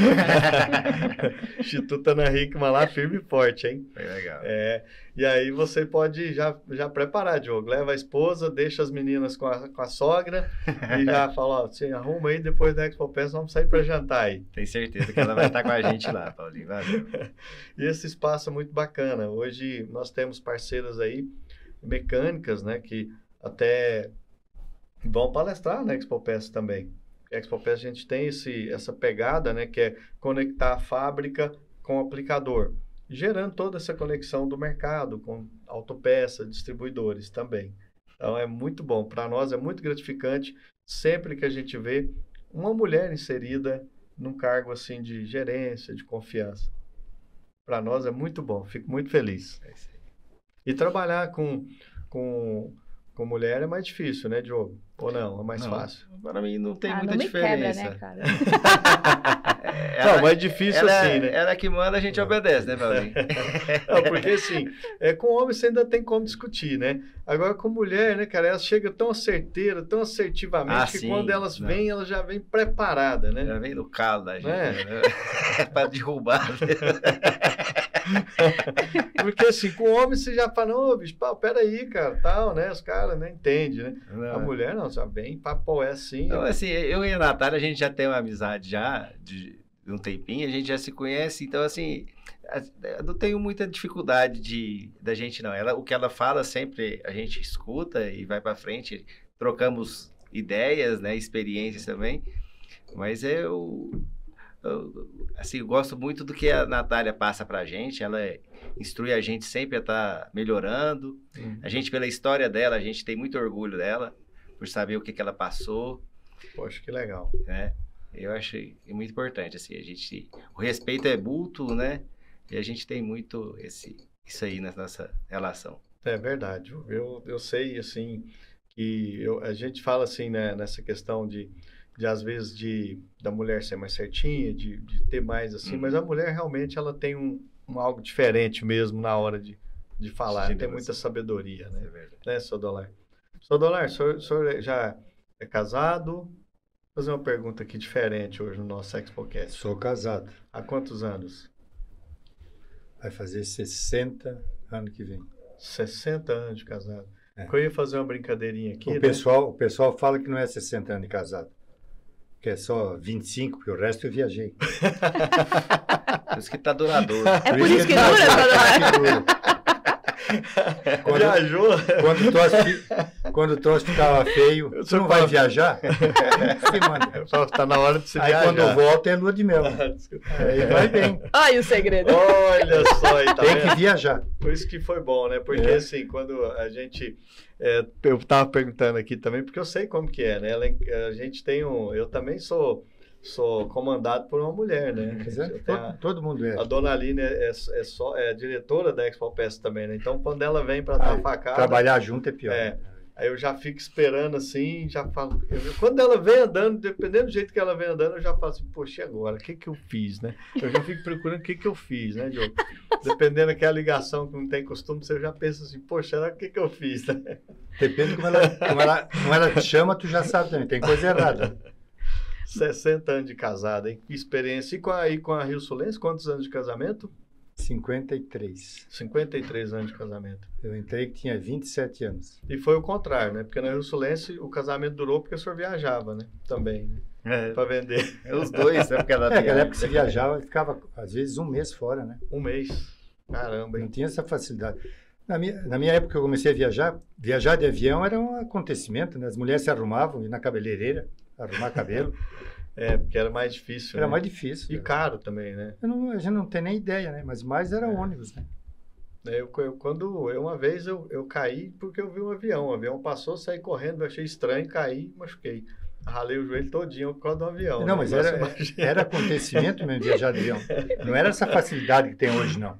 Instituto Ana Hickman lá, firme e forte, hein? Foi legal. É, e aí você pode já, já preparar, Diogo. Leva a esposa, deixa as meninas com a, com a sogra e já fala, ó, você arruma aí, depois da ExpoPeças vamos sair para jantar aí. Tenho certeza que ela vai estar com a gente lá, Paulinho. Valeu. E esse espaço é muito bacana. Hoje nós temos parceiras aí, mecânicas, né, que até vão palestrar na ExpoPeças também. A ExpoPeças a gente tem esse, essa pegada, né, que é conectar a fábrica com o aplicador, gerando toda essa conexão do mercado com autopeça, distribuidores também. Então é muito bom, para nós é muito gratificante sempre que a gente vê uma mulher inserida num cargo assim de gerência, de confiança. Para nós é muito bom, fico muito feliz. É isso aí. E trabalhar com, com, com mulher é mais difícil, né, Diogo? Ou não? É mais Não, fácil? Para mim não tem Ah, muita não me diferença. quebra, né, cara? Não, mas é difícil ela, assim, né? Ela que manda, a gente obedece, né, Paulinho? Não, porque assim, é, com homem você ainda tem como discutir, né? Agora com mulher, né, cara, elas chegam tão certeira, tão assertivamente, Ah, que sim, quando elas não. vêm, elas já vêm preparadas, né? Já vem no calo da gente, É. né? Para derrubar. Porque assim, com homem você já fala, ô, bicho, pá, peraí, cara, tal, né? Os caras não entendem, né? Não. A mulher não, já vem papo é assim. Então, assim, eu e a Natália, a gente já tem uma amizade já de, de um tempinho, a gente já se conhece, então, assim, eu não tenho muita dificuldade de, da gente, não. Ela, o que ela fala sempre, a gente escuta e vai para frente, trocamos ideias, né, experiências também, mas eu, eu, assim, eu gosto muito do que a Natália passa pra gente, ela instrui a gente sempre a estar melhorando, Hum. a gente, pela história dela, a gente tem muito orgulho dela, por saber o que, que ela passou, Poxa, que legal. né? Eu acho muito importante, assim, a gente, o respeito é mútuo, né? E a gente tem muito esse, isso aí na nossa relação. É verdade. Eu, eu sei, assim, que eu, a gente fala, assim, né, nessa questão de, de às vezes, de, da mulher ser mais certinha, de, de ter mais, assim, Uhum. mas a mulher, realmente, ela tem um, um algo diferente mesmo na hora de, de falar. Sim, tem Deus. muita sabedoria, Isso é né? verdade. Né, seu Dolar? Seu Dolar, o senhor, o senhor já é casado? Vou fazer uma pergunta aqui diferente hoje no nosso ExpoCast. Sou casado. Há quantos anos? Vai fazer sessenta ano que vem. sessenta anos de casado. É. Eu ia fazer uma brincadeirinha aqui, O né? pessoal, o pessoal fala que não é sessenta anos de casado. Que é só vinte e cinco, porque o resto eu viajei. Por isso que tá duradouro. É por isso que dura, Por Dona isso que dura. Quando, Viajou? quando, tuas fi- quando o troço ficava feio, Eu você sou não vai pra- viajar? Você manda. Só tá na hora de se Aí viajar. quando volta é lua de mel. Aí vai bem. Olha o segredo. Olha só aí, tá Tem vendo? que viajar. Por isso que foi bom, né? Porque É. assim, quando a gente... é, eu tava perguntando aqui também, porque eu sei como que é, né? Ela- a gente tem um... Eu também sou, sou comandado por uma mulher, né? Quer dizer, Eu tenho todo, a, todo mundo é. a dona Aline é, é, é só, é diretora da Expo Peça também, né? Então, quando ela vem para dar Ah, facada... Trabalhar junto é pior. É. Aí eu já fico esperando assim, já falo. eu- quando ela vem andando, dependendo do jeito que ela vem andando, eu já falo assim, poxa, e agora? O que que eu fiz, né? Eu já fico procurando o que que eu fiz, né, Diogo? Dependendo daquela ligação que não tem costume, você já pensa assim, poxa, será o que que eu fiz, né? Depende como ela, como, ela, como ela te chama, tu já sabe também. Tem coisa errada. sessenta anos de casada, hein? Que experiência. E com a, e com a Rio Sulense, quantos anos de casamento? cinquenta e três. cinquenta e três anos de casamento. Eu entrei que tinha vinte e sete anos. E foi o contrário, né? Porque na Rio Sulense o casamento durou porque o senhor viajava, né? Também, né? É, Pra vender os dois, né? Porque ela É, naquela época você viajava, ficava às vezes um mês fora, né? um mês. Caramba, Não hein? tinha essa facilidade. Na minha, na minha época que eu comecei a viajar, viajar de avião era um acontecimento, né? As mulheres se arrumavam, ir na cabeleireira, arrumar cabelo. É, porque era mais difícil, Era né? mais difícil. E cara. caro também, né? Eu não- a gente não tem nem ideia, né? Mas mais era ônibus, né? Eu, eu- quando eu, uma vez eu, eu caí porque eu vi um avião. O avião passou, saí correndo, eu achei estranho, caí e machuquei. Ralei o joelho todinho por causa do avião. Não, né? mas Agora era, você imagina. era acontecimento mesmo viajar de avião. Não era essa facilidade que tem hoje, não.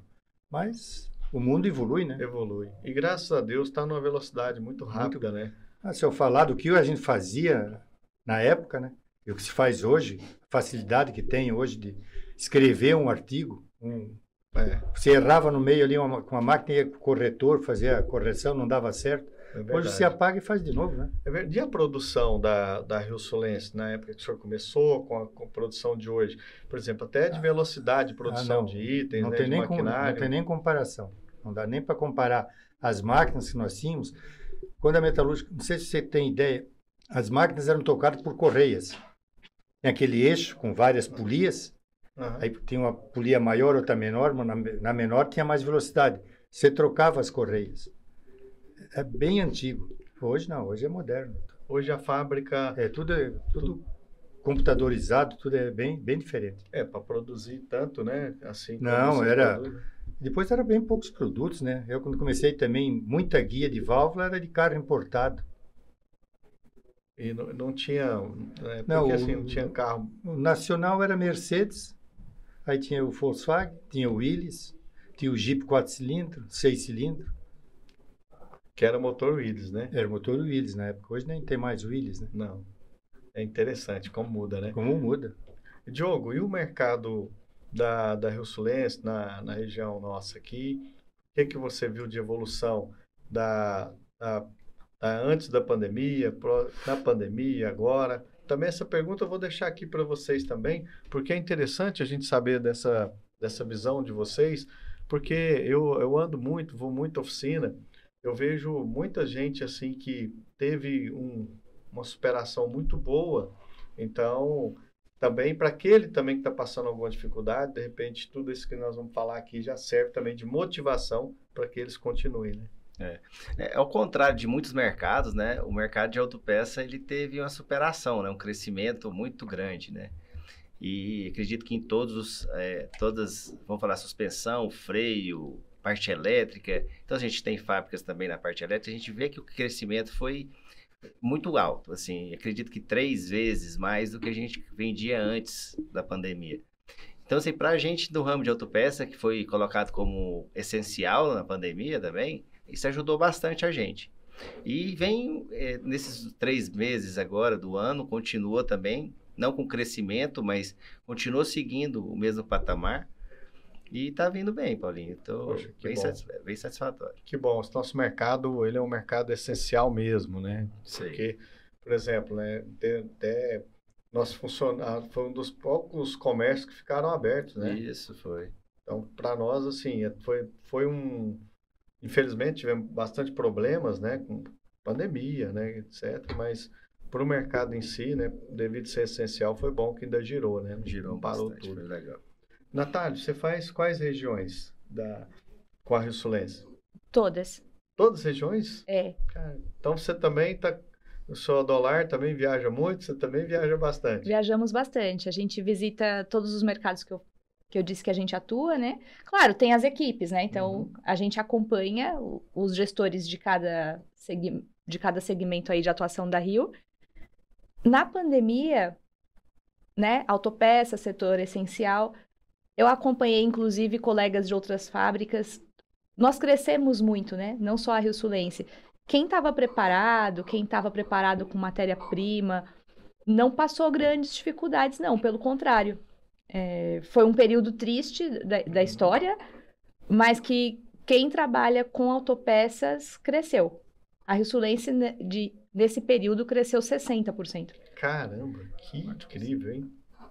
Mas o mundo evolui, né? Evolui. E graças a Deus está numa velocidade muito rápida, né? Ah, se eu falar do que a gente fazia na época, né? E o que se faz hoje, a facilidade que tem hoje de escrever um artigo, um, É, você errava no meio ali uma, com a máquina, ia com o corretor fazer a correção, não dava certo. é Hoje verdade. você apaga e faz de novo, né? É verdade. E a produção da, da Rio Sulense, na época que o senhor começou, com a, com a produção de hoje? Por exemplo, até de velocidade de produção Ah, não. de itens, Não né, tem, de nem com, não maquinário. tem nem comparação. Não dá nem para comparar as máquinas que nós tínhamos. Quando a metalúrgica, não sei se você tem ideia, as máquinas eram tocadas por correias. Tem aquele eixo com várias polias. Aham. Aí tinha uma polia maior, outra menor, mas na, na menor tinha mais velocidade. Você trocava as correias. É bem antigo. Hoje não, hoje é moderno. Hoje a fábrica É tudo, é tudo computadorizado, tudo é bem, bem diferente. é para produzir tanto, né? Assim como Não, vocês era- produzem. Depois era bem poucos produtos, né? Eu quando comecei também, muita guia de válvula era de carro importado. E não, não tinha, né, porque Não, o- assim, não tinha carro. O nacional era Mercedes, aí tinha o Volkswagen, tinha o Willys, tinha o Jeep quatro cilindros, seis cilindros. Que era motor Willys, né? Era o motor Willys na época. Hoje nem tem mais Willys, né? Não. É interessante como muda, né? Como muda. Diogo, e o mercado da, da Rio Sulense, na, na região nossa aqui, o que, que você viu de evolução da, da, da antes da pandemia, pró- na pandemia, agora? Também essa pergunta eu vou deixar aqui para vocês também, porque é interessante a gente saber dessa, dessa visão de vocês, porque eu, eu ando muito, vou muito à oficina, eu vejo muita gente assim que teve um, uma superação muito boa, então também para aquele também que está passando alguma dificuldade, de repente tudo isso que nós vamos falar aqui já serve também de motivação para que eles continuem, né? É, ao contrário de muitos mercados, né? O mercado de autopeça ele teve uma superação, né? Um crescimento muito grande, né? E acredito que em todos, os, é, todas, vamos falar, suspensão, freio, parte elétrica. Então a gente tem fábricas também na parte elétrica. A gente vê que o crescimento foi muito alto, assim. Acredito que três vezes mais do que a gente vendia antes da pandemia. Então, assim, para a gente do ramo de autopeça, que foi colocado como essencial na pandemia também, isso ajudou bastante a gente. E vem, é, nesses três meses agora do ano, continua também, não com crescimento, mas continua seguindo o mesmo patamar. E tá vindo bem, Paulinho. Estou Poxa, que bem, bom. satis- bem satisfatório. Que bom, esse nosso mercado, ele é um mercado essencial mesmo, né? Isso aí. Porque, por exemplo, né, até, até nosso funcionário foi um dos poucos comércios que ficaram abertos, né? Isso foi. Então, para nós, assim, é- foi, foi um... Infelizmente, tivemos bastante problemas, né? Com pandemia, né? Etcétera. Mas para o mercado em si, né? Devido ser essencial, foi bom que ainda girou, né? Não Girou parou bastante, tudo. foi legal. Natália, você faz quais regiões da, com a Rio Sulense? Todas. Todas as regiões? É. Cara, então você também tá... O seu Adolar também viaja muito, você também viaja bastante. Viajamos bastante. A gente visita todos os mercados que eu, que eu disse que a gente atua, né? Claro, tem as equipes, né? Então, uhum. a gente acompanha os gestores de cada, segui, de cada segmento aí de atuação da Rio. Na pandemia, né? Autopeça, setor essencial. Eu acompanhei, inclusive, colegas de outras fábricas. Nós crescemos muito, né? Não só a Rio Sulense. Quem estava preparado, quem estava preparado com matéria-prima, não passou grandes dificuldades, não. Pelo contrário. É, foi um período triste da, da história, mas que quem trabalha com autopeças cresceu. A Rio Sulense, de, nesse período, cresceu sessenta por cento. Caramba, que incrível, hein?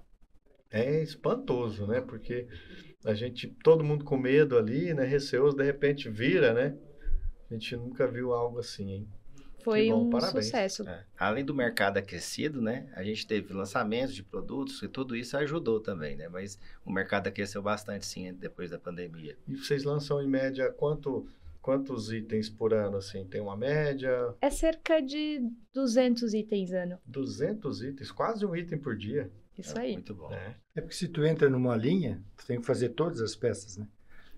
É espantoso, né? Porque a gente, todo mundo com medo ali, né? Receoso, de repente vira, né? A gente nunca viu algo assim, hein? Foi bom, um parabéns. sucesso. É. Além do mercado aquecido, né? A gente teve lançamentos de produtos e tudo isso ajudou também, né? Mas o mercado aqueceu bastante, sim, depois da pandemia. E vocês lançam, em média, quanto, quantos itens por ano, assim? Tem uma média? É cerca de duzentos itens ano. duzentos itens? Quase um item por dia. Isso é, aí. Muito bom. É. É porque se tu entra numa linha, tu tem que fazer todas as peças, né?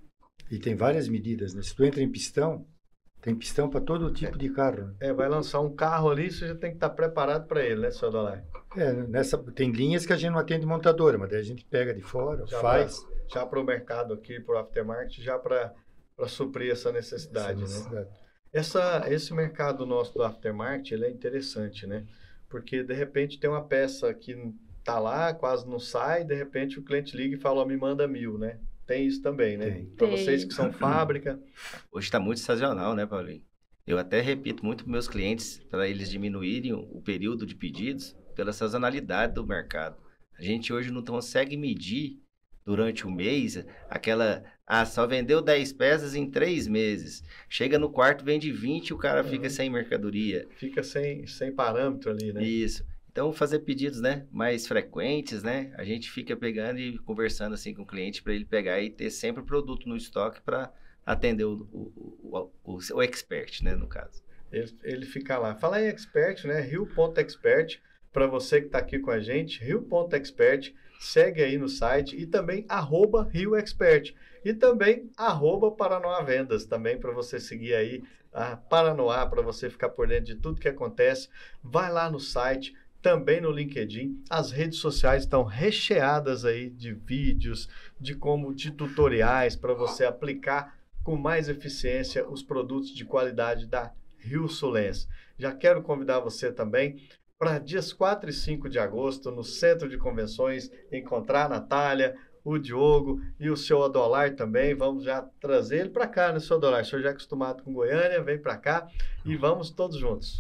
E tem várias medidas, né? Se tu entra em pistão, tem pistão para todo tipo é. de carro. Né? É, vai lançar um carro ali, você já tem que estar preparado para ele, né, seu Adolar? É, nessa, tem linhas que a gente não atende montadora, mas daí a gente pega de fora, já faz. Pra, já para o mercado aqui, para o aftermarket, já para suprir essa necessidade, essa necessidade. né? Essa, esse mercado nosso do aftermarket, ele é interessante, né? Porque, de repente, tem uma peça que tá lá, quase não sai, de repente o cliente liga e fala, oh, me manda mil, né? Tem isso também, né? Para vocês que são fábrica. Hoje está muito sazonal, né, Paulinho? Eu até repito muito para meus clientes, para eles diminuírem o período de pedidos pela sazonalidade do mercado. A gente hoje não consegue medir durante o mês aquela... Ah, só vendeu dez peças em três meses. Chega no quarto, vende vinte e o cara uhum. fica sem mercadoria. Fica sem, sem parâmetro ali, né? Isso. Então, fazer pedidos, né, mais frequentes, né, a gente fica pegando e conversando assim com o cliente para ele pegar e ter sempre o produto no estoque para atender o, o, o, o, o expert, né, no caso. Ele, ele fica lá. Fala em expert, né, rio ponto expert, para você que está aqui com a gente, rio ponto expert, segue aí no site e também arroba rio expert e também arroba Paranoá Vendas também para você seguir aí a Paranoá, para você ficar por dentro de tudo que acontece. Vai lá no site, também no LinkedIn, as redes sociais estão recheadas aí de vídeos, de como de tutoriais para você aplicar com mais eficiência os produtos de qualidade da Rio Sulense. Já quero convidar você também para dias quatro e cinco de agosto, no Centro de Convenções, encontrar a Natália, o Diogo e o seu Adolar também. Vamos já trazer ele para cá, né, seu Adolar? O senhor já é acostumado com Goiânia, vem para cá e vamos todos juntos.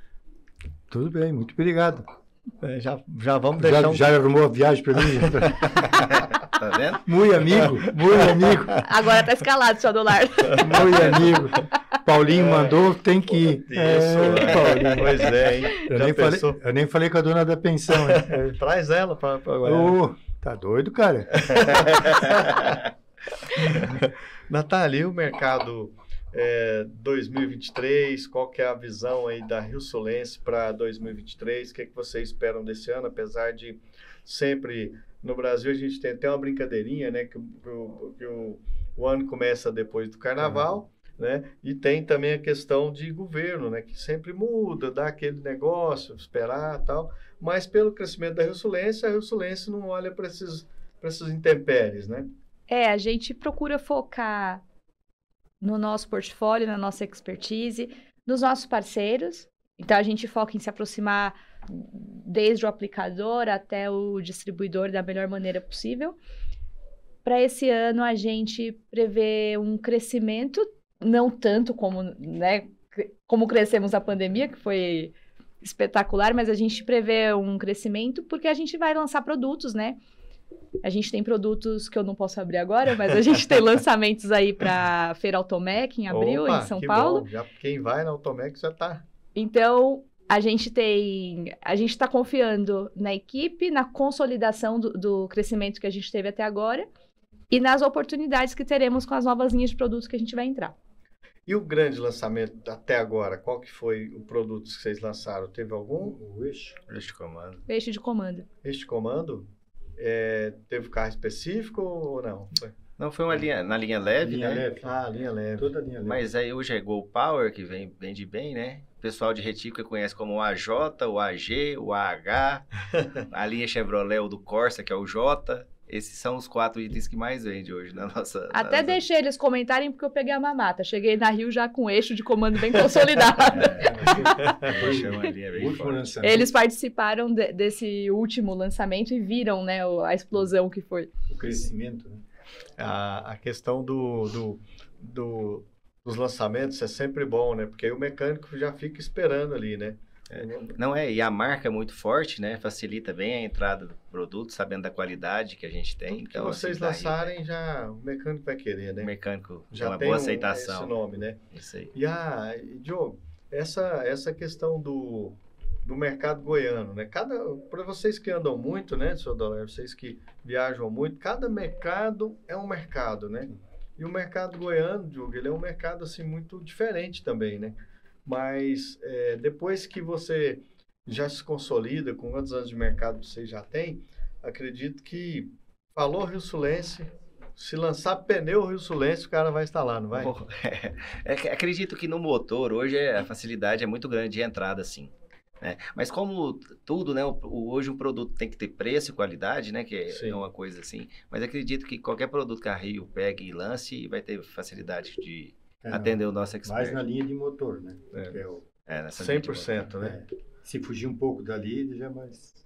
Tudo bem, muito obrigado. É, já, já vamos deixar já, um... já arrumou a viagem para mim? Tá vendo? Muito amigo, muito amigo. Agora tá escalado, seu Adolar. Muito amigo. Paulinho é. mandou, tem que ir. Isso, é, é. Paulinho. Pois é, hein? Eu nem, falei, eu nem falei com a dona da pensão. É. Traz ela para agora. Oh, tá doido, cara? Natália, o mercado... É, dois mil e vinte e três, qual que é a visão aí da Rio Sulense para dois mil e vinte e três? O que, é que vocês esperam desse ano? Apesar de sempre, no Brasil, a gente tem até uma brincadeirinha, né? Que, o, que o, o ano começa depois do Carnaval, uhum. né? E tem também a questão de governo, né? Que sempre muda, dá aquele negócio, esperar e tal. Mas pelo crescimento da Rio Sulense, a Rio Sulense não olha para esses, para esses intempéries, né? É, a gente procura focar no nosso portfólio, na nossa expertise, nos nossos parceiros. Então, a gente foca em se aproximar desde o aplicador até o distribuidor da melhor maneira possível. Para esse ano, a gente prevê um crescimento, não tanto como, né, como crescemos na pandemia, que foi espetacular, mas a gente prevê um crescimento porque a gente vai lançar produtos, né? A gente tem produtos que eu não posso abrir agora, mas a gente tem lançamentos aí para a Feira Automec em abril, Opa, em São que Paulo. Bom. Já, quem vai na Automec já está. Então, a gente tem, a gente está confiando na equipe, na consolidação do, do crescimento que a gente teve até agora e nas oportunidades que teremos com as novas linhas de produtos que a gente vai entrar. E o grande lançamento até agora, qual que foi o produto que vocês lançaram? Teve algum? O eixo. Eixo de comando. Eixo de comando. Este comando? É, teve carro específico ou não? Foi. Não, foi uma linha, na linha leve, Linha né? leve. Ah, linha leve. Toda a linha leve. Mas aí hoje é Gol Power, que vem, vende bem, né? O pessoal de Retífica conhece como o A J, o A G, o A H, a linha Chevrolet, o do Corsa, que é o J. Esses são os quatro itens que mais vende hoje na nossa... Até na deixei eles comentarem porque eu peguei a mamata. Cheguei na Rio já com eixo de comando bem consolidado. Poxa, é uma linha bem Último forte. lançamento. Eles participaram de- desse último lançamento e viram, né, o- a explosão que foi. O crescimento, né? A, a questão do, do, do- dos lançamentos é sempre bom, né? Porque aí o mecânico já fica esperando ali, né? Não é, e a marca é muito forte, né? Facilita bem a entrada do produto, sabendo da qualidade que a gente tem. Tudo que Então, vocês assim, tá aí, lançarem, já o mecânico vai querer, né? né? O mecânico Já tem uma tem boa um- aceitação. esse nome, né? Isso aí. E a, e, Diogo, essa, essa questão do, do mercado goiano, né? Cada, para vocês que andam muito, né, seu Dolar, vocês que viajam muito, cada mercado é um mercado, né? E o mercado goiano, Diogo, ele é um mercado assim muito diferente também, né? Mas é, depois que você já se consolida, com quantos anos de mercado você já tem, acredito que falou Rio Sulense, se lançar pneu Rio Sulense, o cara vai estar lá, não vai? Bom, é, é, acredito que no motor, hoje é- a facilidade é muito grande de entrada, assim. Né? Mas como tudo, né? o- o- hoje um produto tem que ter preço e qualidade, né? Que Sim. é uma coisa assim. Mas acredito que qualquer produto que a Rio pegue e lance vai ter facilidade de É, atender o nosso mais expert. na linha de motor, né? É. Que é o- É, nessa cem linha de por cento, né? é. Se fugir um pouco dali, já é mais...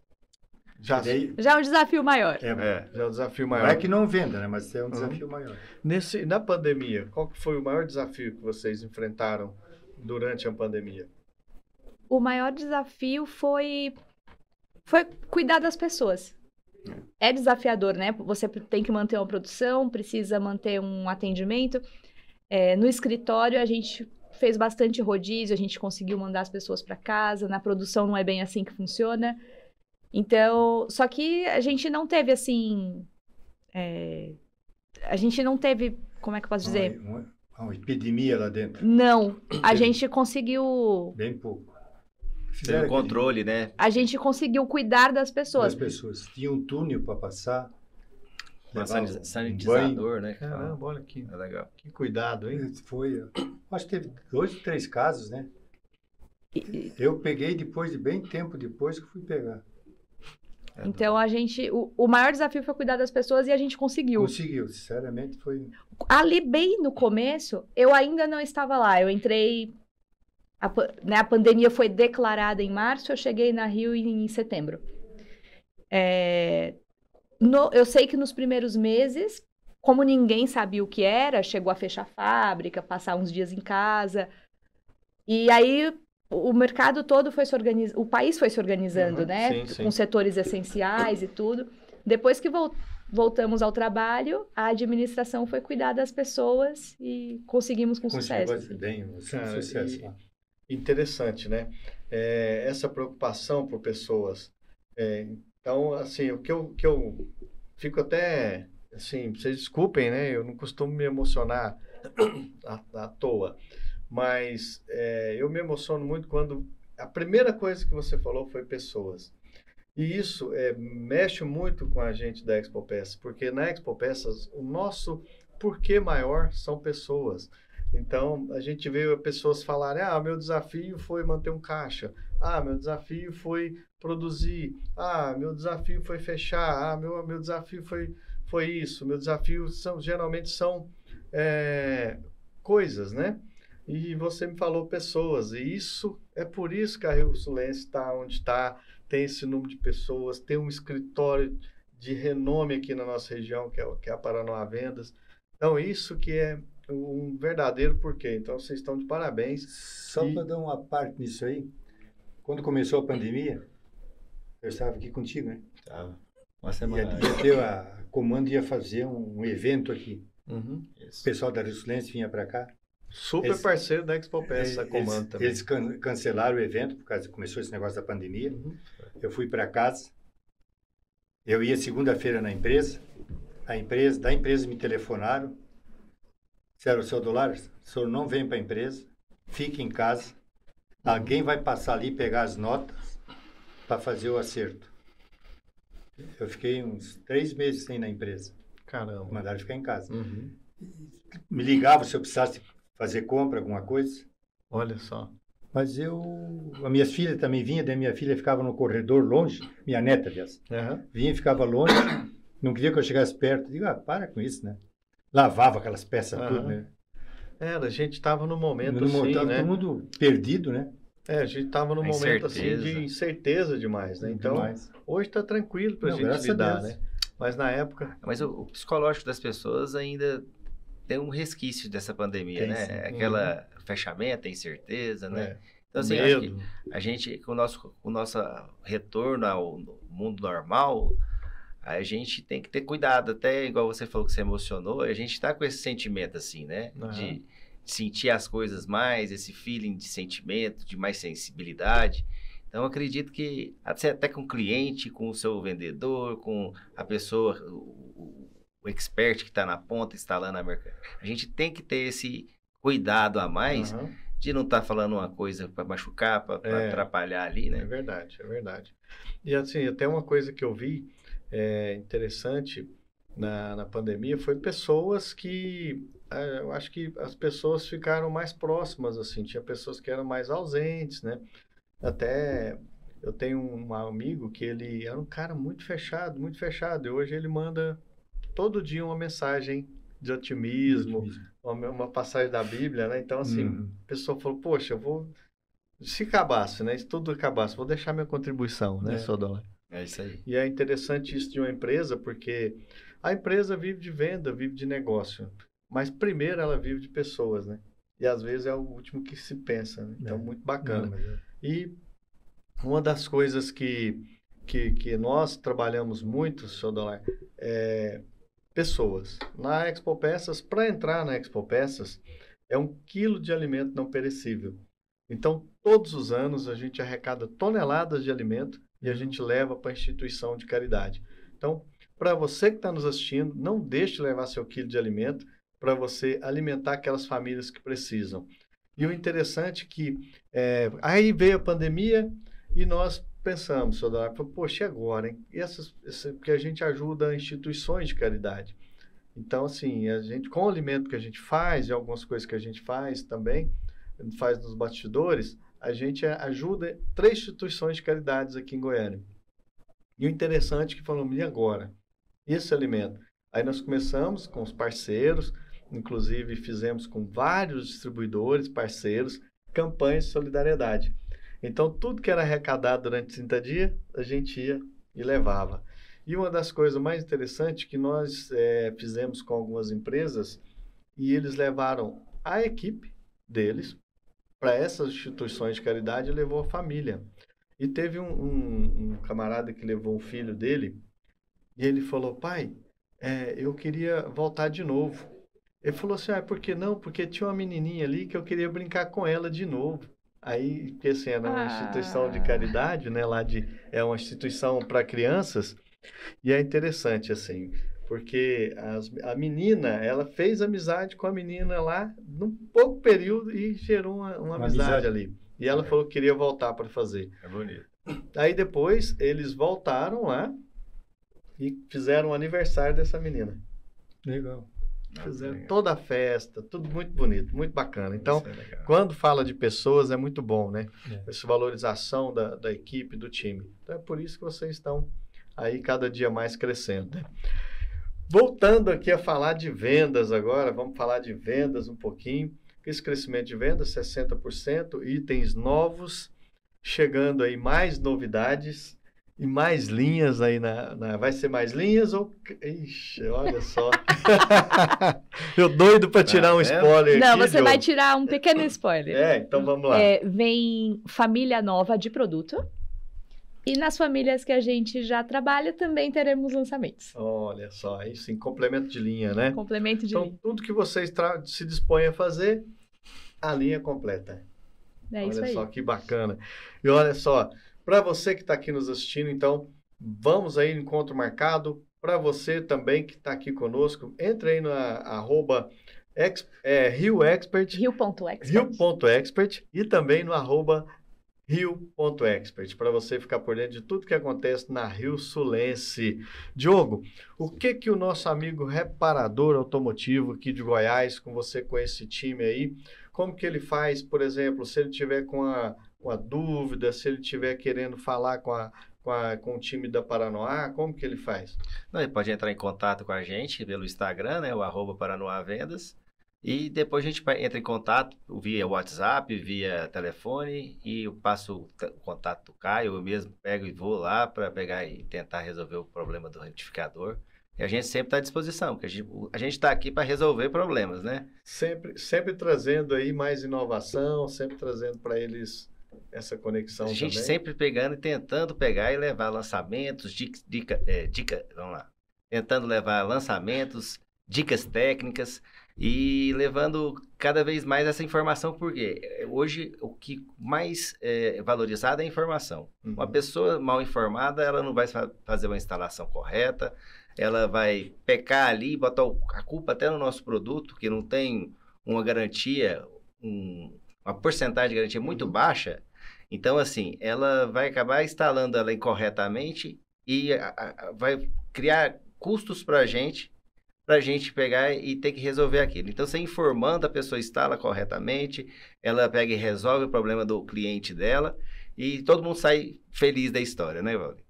Já, Daí, Já é um desafio maior. é, É. já é o desafio não maior. é que não venda, né? Mas é um Uhum. desafio maior. Nesse, na pandemia, qual que foi o maior desafio que vocês enfrentaram durante a pandemia? O maior desafio foi, foi cuidar das pessoas. É desafiador, né? Você tem que manter uma produção, precisa manter um atendimento. É, no escritório, a gente fez bastante rodízio, a gente conseguiu mandar as pessoas para casa. Na produção, não é bem assim que funciona. Então, só que a gente não teve, assim... é, a gente não teve, como é que eu posso dizer? Uma, uma, uma epidemia lá dentro. Não, a gente conseguiu... Bem pouco. Teve o aquele- controle, né? A gente conseguiu cuidar das pessoas. das pessoas. Tinha um túnel para passar. Um levava sanitiz- um sanitizador, né? que fala. Caramba, olha aqui. É legal. Que cuidado, hein? banho. Foi, acho que teve dois, três casos, né? E- Eu peguei depois de bem tempo depois que fui pegar. É Então a gente, o, o maior desafio foi cuidar das pessoas e a gente conseguiu. Conseguiu, sinceramente foi. Ali bem no começo, eu ainda não estava lá. Eu entrei, a, pa- né, a pandemia foi declarada em março, eu cheguei na Rio em, em setembro. É, no- eu sei que nos primeiros meses, como ninguém sabia o que era, chegou a fechar a fábrica, passar uns dias em casa. E aí o mercado todo foi se organizando, o país foi se organizando, Uhum, né? sim, sim. Com setores essenciais e tudo. Depois que vol- voltamos ao trabalho, a administração foi cuidar das pessoas e conseguimos com Conseguiu sucesso. fazer bem, um Cara, sucesso e- lá. Interessante, né? É, essa preocupação por pessoas. É, então, assim, o que eu, que eu fico até, assim, vocês desculpem, né? Eu não costumo me emocionar à, à toa, mas é, eu me emociono muito quando a primeira coisa que você falou foi pessoas. E isso é, mexe muito com a gente da Expo Peças, porque na Expo Peças o nosso porquê maior são pessoas. Então, a gente vê pessoas falarem, ah, meu desafio foi manter um caixa, ah, meu desafio foi produzir, ah, meu desafio foi fechar, ah, meu, meu desafio foi, foi isso, meu desafio são, geralmente são é, coisas, né? E você me falou pessoas, e isso, é por isso que a Rio Sulense está onde está, tem esse número de pessoas, tem um escritório de renome aqui na nossa região, que é, o- que é a Paranoá Vendas. Então, isso que é um verdadeiro porquê. Então, vocês estão de parabéns. Só E- para dar uma parte nisso aí, quando começou a pandemia, eu estava aqui contigo, né? Tá. Uma Ia, semana. ia ter a a Comando ia fazer um, um evento aqui. Uhum. O Isso. pessoal da Rio Sulense vinha para cá. Super Eles- parceiro da Expo Peças, a Eles- Comando também. Eles can- cancelaram o evento, por causa que começou esse negócio da pandemia. Uhum. Eu fui para casa. Eu ia segunda-feira na empresa. A empresa, da empresa me telefonaram Disseram, seu Dolar, o senhor não vem para a empresa, fique em casa, alguém vai passar ali e pegar as notas para fazer o acerto. Eu fiquei uns três meses sem ir na empresa. Caramba. Mandaram ficar em casa. Uhum. Me ligavam se eu precisasse fazer compra, alguma coisa. Olha só. Mas eu... As minhas filhas também vinham, daí minha filha ficava no corredor longe, minha neta, aliás. Uhum. Vinha e ficava longe, não queria que eu chegasse perto. Eu digo, ah, para com isso, né? Lavava aquelas peças Uhum. tudo, né? Era, a gente estava no momento No assim, momento, né? todo mundo perdido, né? É, a gente estava num A momento assim incerteza. de incerteza demais, né? Então, Demais. hoje está tranquilo para a Não, gente graças a lidar, Deus. né? Mas na época... Mas o, o psicológico das pessoas ainda tem um resquício dessa pandemia, Tem, né? sim. Aquela fechamento, a incerteza, né? É, Então, assim, acho medo. que a gente, com o nosso, com o nosso retorno ao mundo normal, a gente tem que ter cuidado. Até, igual você falou que se emocionou, a gente está com esse sentimento, assim, né? Aham. De sentir as coisas mais, esse feeling de sentimento, de mais sensibilidade. Então, eu acredito que até, até com o cliente, com o seu vendedor, com a pessoa, o, o, o expert que está na ponta instalando a mercadoria, a gente tem que ter esse cuidado a mais Aham. de não estar falando uma coisa para machucar, para É. atrapalhar ali, É né? verdade, é verdade. E assim, até uma coisa que eu vi é, interessante na, na pandemia foi pessoas que, eh, eu acho que as pessoas ficaram mais próximas, assim, tinha pessoas que eram mais ausentes, né? Até eu tenho um amigo que ele era um cara muito fechado, muito fechado, e hoje ele manda todo dia uma mensagem de otimismo, uma, uma passagem da Bíblia, né? Então, assim, Uhum. a pessoa falou, poxa, eu vou... Se acabasse, né? Se tudo acabasse, vou deixar minha contribuição, né, É. seu Dólar? É isso aí. E é interessante isso de uma empresa, porque a empresa vive de venda, vive de negócio. Mas primeiro ela vive de pessoas, né? E às vezes é o último que se pensa, né? Então, É. muito bacana. Não, mas é- E uma das coisas que, que, que nós trabalhamos muito, seu Dólar, é pessoas. Na Expo Peças, para entrar na Expo Peças, é um quilo de alimento não perecível. Então, todos os anos a gente arrecada toneladas de alimento e a gente leva para a instituição de caridade. Então, para você que está nos assistindo, não deixe de levar seu quilo de alimento para você alimentar aquelas famílias que precisam. E o interessante é que é, aí veio a pandemia e nós pensamos, seu Dólar, poxa, e agora, hein? E essas, essa, porque a gente ajuda instituições de caridade. Então, assim, a gente, com o alimento que a gente faz e algumas coisas que a gente faz também, faz nos bastidores, a gente ajuda três instituições de caridades aqui em Goiânia. E o interessante é que falamos, e agora? Esse alimento? Aí nós começamos com os parceiros, inclusive fizemos com vários distribuidores, parceiros, campanhas de solidariedade. Então, tudo que era arrecadado durante trinta dias, a gente ia e levava. E uma das coisas mais interessantes que nós é, fizemos com algumas empresas, e eles levaram a equipe deles para essas instituições de caridade e levou a família. E teve um, um, um camarada que levou um filho dele e ele falou, pai, é, eu queria voltar de novo. Ele falou assim, ah, por que não? Porque tinha uma menininha ali que eu queria brincar com ela de novo. Aí, porque assim, era uma Ah. instituição de caridade, né? Lá de, é uma instituição para crianças. E é interessante, assim, porque as, a menina, ela fez amizade com a menina lá num pouco período e gerou uma, uma, Uma amizade, amizade. ali. E ela falou que queria voltar para fazer. É bonito. Aí depois eles voltaram lá e fizeram o aniversário dessa menina. Legal. Fizeram toda a festa, tudo muito bonito, muito bacana. Então, Isso é legal. quando fala de pessoas é muito bom, né? É. Essa valorização da, da equipe, do time. Então é por isso que vocês estão aí cada dia mais crescendo, né? Voltando aqui a falar de vendas agora, vamos falar de vendas um pouquinho. Esse crescimento de vendas, sessenta por cento, itens novos, chegando aí mais novidades e mais linhas aí na... na vai ser mais linhas ou... Ixi, olha só. Eu doido para tirar um Tá vendo? spoiler Não, aqui, você vai Diogo. tirar um pequeno spoiler. É, então vamos lá. É, vem família nova de produto. E nas famílias que a gente já trabalha, também teremos lançamentos. Olha só, aí sim, complemento de linha, né? Complemento de Então, linha. tudo que vocês tra- se dispõem a fazer, a linha completa. É isso Olha aí. só que bacana. E olha só, para você que está aqui nos assistindo, então, vamos aí no encontro marcado. Para você também que está aqui conosco, entre aí na arroba ex, é, Rio Expert, Rio.expert. Rio.expert e também no arroba Rio.expert, para você ficar por dentro de tudo que acontece na Rio Sulense. Diogo, o que que o nosso amigo reparador automotivo aqui de Goiás, com você, com esse time aí, como que ele faz, por exemplo, se ele tiver com a, com a dúvida, se ele tiver querendo falar com, a, com, a, com o time da Paranoá, como que ele faz? Não, ele pode entrar em contato com a gente pelo Instagram, né, o arroba Paranoá Vendas. E depois a gente entra em contato via WhatsApp, via telefone, e eu passo o contato do Caio, eu mesmo pego e vou lá para pegar e tentar resolver o problema do retificador. E a gente sempre está à disposição, porque a gente está aqui para resolver problemas, né? Sempre, sempre trazendo aí mais inovação, sempre trazendo para eles essa conexão também. A gente também. sempre pegando e tentando pegar e levar lançamentos, dicas, dica, é, dica, vamos lá, tentando levar lançamentos, dicas técnicas, e levando cada vez mais essa informação, porque hoje o que mais é valorizado é a informação. Uhum. Uma pessoa mal informada, ela não vai fazer uma instalação correta, ela vai pecar ali, botar a culpa até no nosso produto, que não tem uma garantia, um, uma porcentagem de garantia muito uhum. baixa. Então, assim, ela vai acabar instalando ela incorretamente e a, a, vai criar custos para a gente, para a gente pegar e ter que resolver aquilo. Então, você informando, a pessoa instala corretamente, ela pega e resolve o problema do cliente dela e todo mundo sai feliz da história, né, Valdir?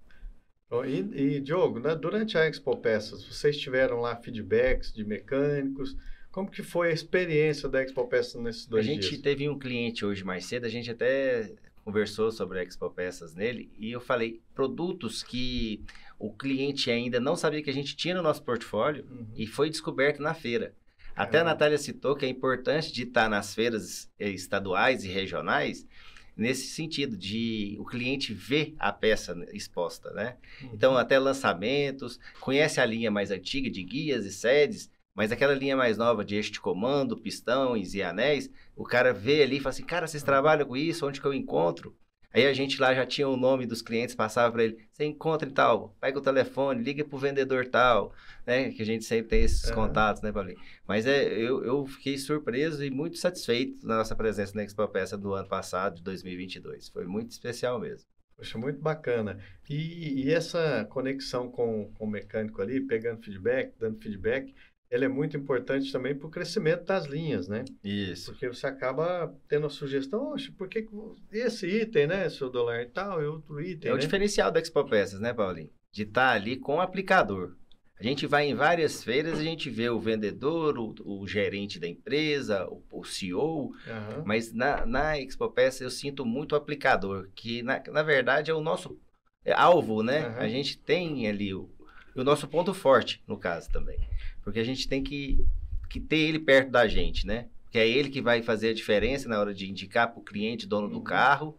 E, e Diogo, né, durante a Expo Peças, vocês tiveram lá feedbacks de mecânicos? Como que foi a experiência da Expo Peças nesses dois dias? A gente dias? teve um cliente hoje mais cedo, a gente até conversou sobre a Expo Peças nele, e eu falei produtos que o cliente ainda não sabia que a gente tinha no nosso portfólio uhum. e foi descoberto na feira. Até é. a Natália citou que é importante de estar nas feiras estaduais e regionais nesse sentido, de o cliente ver a peça exposta, né? Uhum. Então, até lançamentos, conhece a linha mais antiga de guias e sedes, mas aquela linha mais nova de eixo de comando, pistões e anéis, o cara vê ali e fala assim, cara, vocês trabalham com isso? Onde que eu encontro? Aí a gente lá já tinha o nome dos clientes, passava para ele, você encontra e tal, pega o telefone, liga para o vendedor tal, né? Que a gente sempre tem esses é. contatos, né, Paulinho? Mas é, eu, eu fiquei surpreso e muito satisfeito na nossa presença na Expo Peça do ano passado, de dois mil e vinte e dois. Foi muito especial mesmo. Poxa, muito bacana. E, e essa conexão com, com o mecânico ali, pegando feedback, dando feedback, ela é muito importante também para o crescimento das linhas, né? Isso. Porque você acaba tendo a sugestão, oxe, por que esse item, né, seu dólar e tal, e outro item, É né? o diferencial da Expo Peças, né, Paulinho? De estar ali com o aplicador. A gente vai em várias feiras, a gente vê o vendedor, o, o gerente da empresa, o, o C E O, uhum. mas na, na Expo Peças eu sinto muito o aplicador, que na, na verdade é o nosso alvo, né? Uhum. A gente tem ali o, o nosso ponto forte, no caso também. Porque a gente tem que, que ter ele perto da gente, né? Porque é ele que vai fazer a diferença na hora de indicar para o cliente, dono do carro,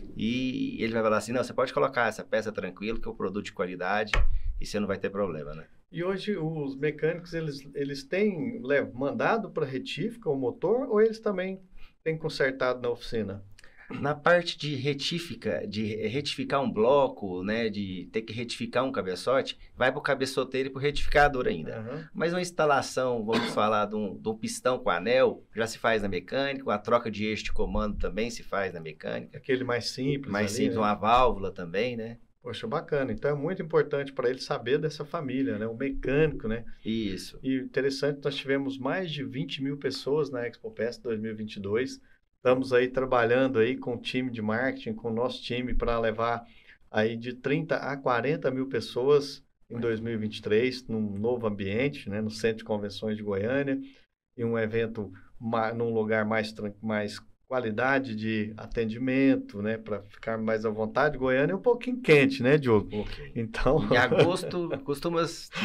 e ele vai falar assim, não, você pode colocar essa peça tranquilo, que é um produto de qualidade, e você não vai ter problema, né? E hoje os mecânicos, eles, eles têm mandado para retífica o motor, ou eles também têm consertado na oficina? Na parte de retífica, de retificar um bloco, né, de ter que retificar um cabeçote, vai para o cabeçoteiro e para o retificador ainda. Uhum. Mas uma instalação, vamos falar de um, de um pistão com anel, já se faz na mecânica, a troca de eixo de comando também se faz na mecânica. Aquele mais simples. Mais ali, simples, né? Uma válvula também, né? Poxa, bacana. Então é muito importante para ele saber dessa família, né? O mecânico, né? Isso. E interessante, nós tivemos mais de vinte mil pessoas na Expo Peça dois mil e vinte e dois. Estamos aí trabalhando aí com o time de marketing, com o nosso time, para levar aí de trinta a quarenta mil pessoas em dois mil e vinte e três, num novo ambiente, né, no Centro de Convenções de Goiânia, e um evento num lugar mais, mais qualidade de atendimento, né, para ficar mais à vontade. Goiânia é um pouquinho quente, né, Diogo? Okay. Então... Em agosto costuma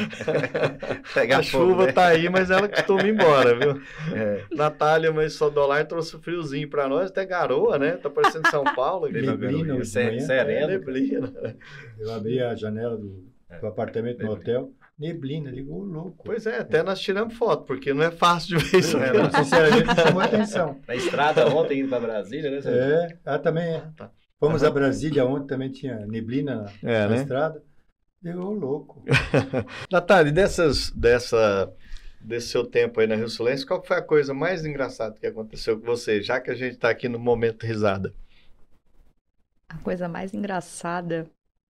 pegar a fogo, chuva né? tá aí, mas ela costuma ir embora, viu? É. Natália, mas só dólar trouxe friozinho para nós, até garoa, né? Tá parecendo São Paulo. Neblina, sereno. É, neblina. Eu abri a janela do, do apartamento é. no hotel, neblina, ligou louco. Pois é, até nós tiramos foto, porque não é fácil de ver isso. É, não, sinceramente, me chamou a atenção. Na estrada ontem, indo para Brasília, né? É, ah, também é. Tá. Fomos uhum. a Brasília ontem, também tinha neblina na, é, na né? estrada. Ligou louco. Natália, dessas, dessa, desse seu tempo aí na Rio-Sulense, qual foi a coisa mais engraçada que aconteceu com você, já que a gente está aqui no momento risada? A coisa mais engraçada...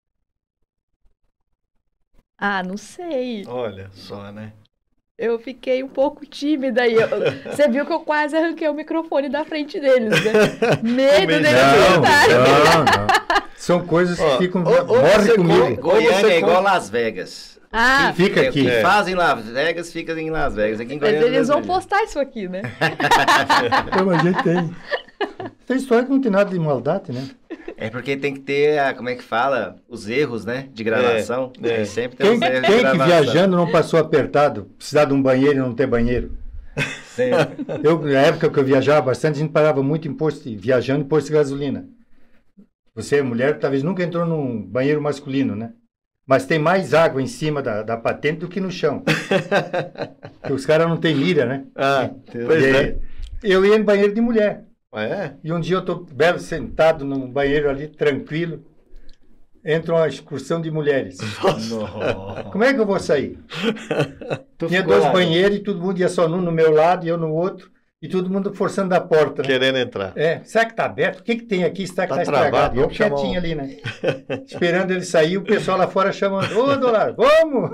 Ah, não sei. Olha só, né? Eu fiquei um pouco tímida e eu, você viu que eu quase arranquei o microfone da frente deles, né? Medo deles Não, gritarem. não, não. São coisas que Ó, ficam... ou- ou Morre você comigo. Ou Goiânia você é igual com- Las Vegas. Ah, Quem fica é, aqui. Quem É. faz em Las Vegas, fica em Las Vegas. Aqui em mas Goiânia, eles vão mesmo jeito. postar isso aqui, né? Então, a gente tem... Tem história que não tem nada de maldade, né? É porque tem que ter, a, como é que fala? Os erros, né? De gravação. É, é. Aí sempre tem Quem, os erros de quem que gravação. viajando não passou apertado, precisar de um banheiro e não ter banheiro? Sempre. Eu, na época que eu viajava bastante, a gente pagava muito imposto, viajando em posto de gasolina. Você, mulher, talvez nunca entrou num banheiro masculino, né? Mas tem mais água em cima da, da patente do que no chão. Porque os caras não têm mira, né? Ah, pois E é. aí, eu ia no banheiro de mulher. Ah, é? E um dia eu estou belo sentado num banheiro ali, tranquilo. Entra uma excursão de mulheres. Nossa. Como é que eu vou sair? Tu Tinha ficou dois lá, banheiros e todo mundo ia só num no meu lado e eu no outro. E todo mundo forçando a porta, né? querendo entrar. É, será que tá aberto? O que que tem aqui? Será que Tá tá, estragado? travado, E eu vamos chamar quietinho um- ali, né? Esperando ele sair, o pessoal lá fora chamando, ô, Dolar, vamos!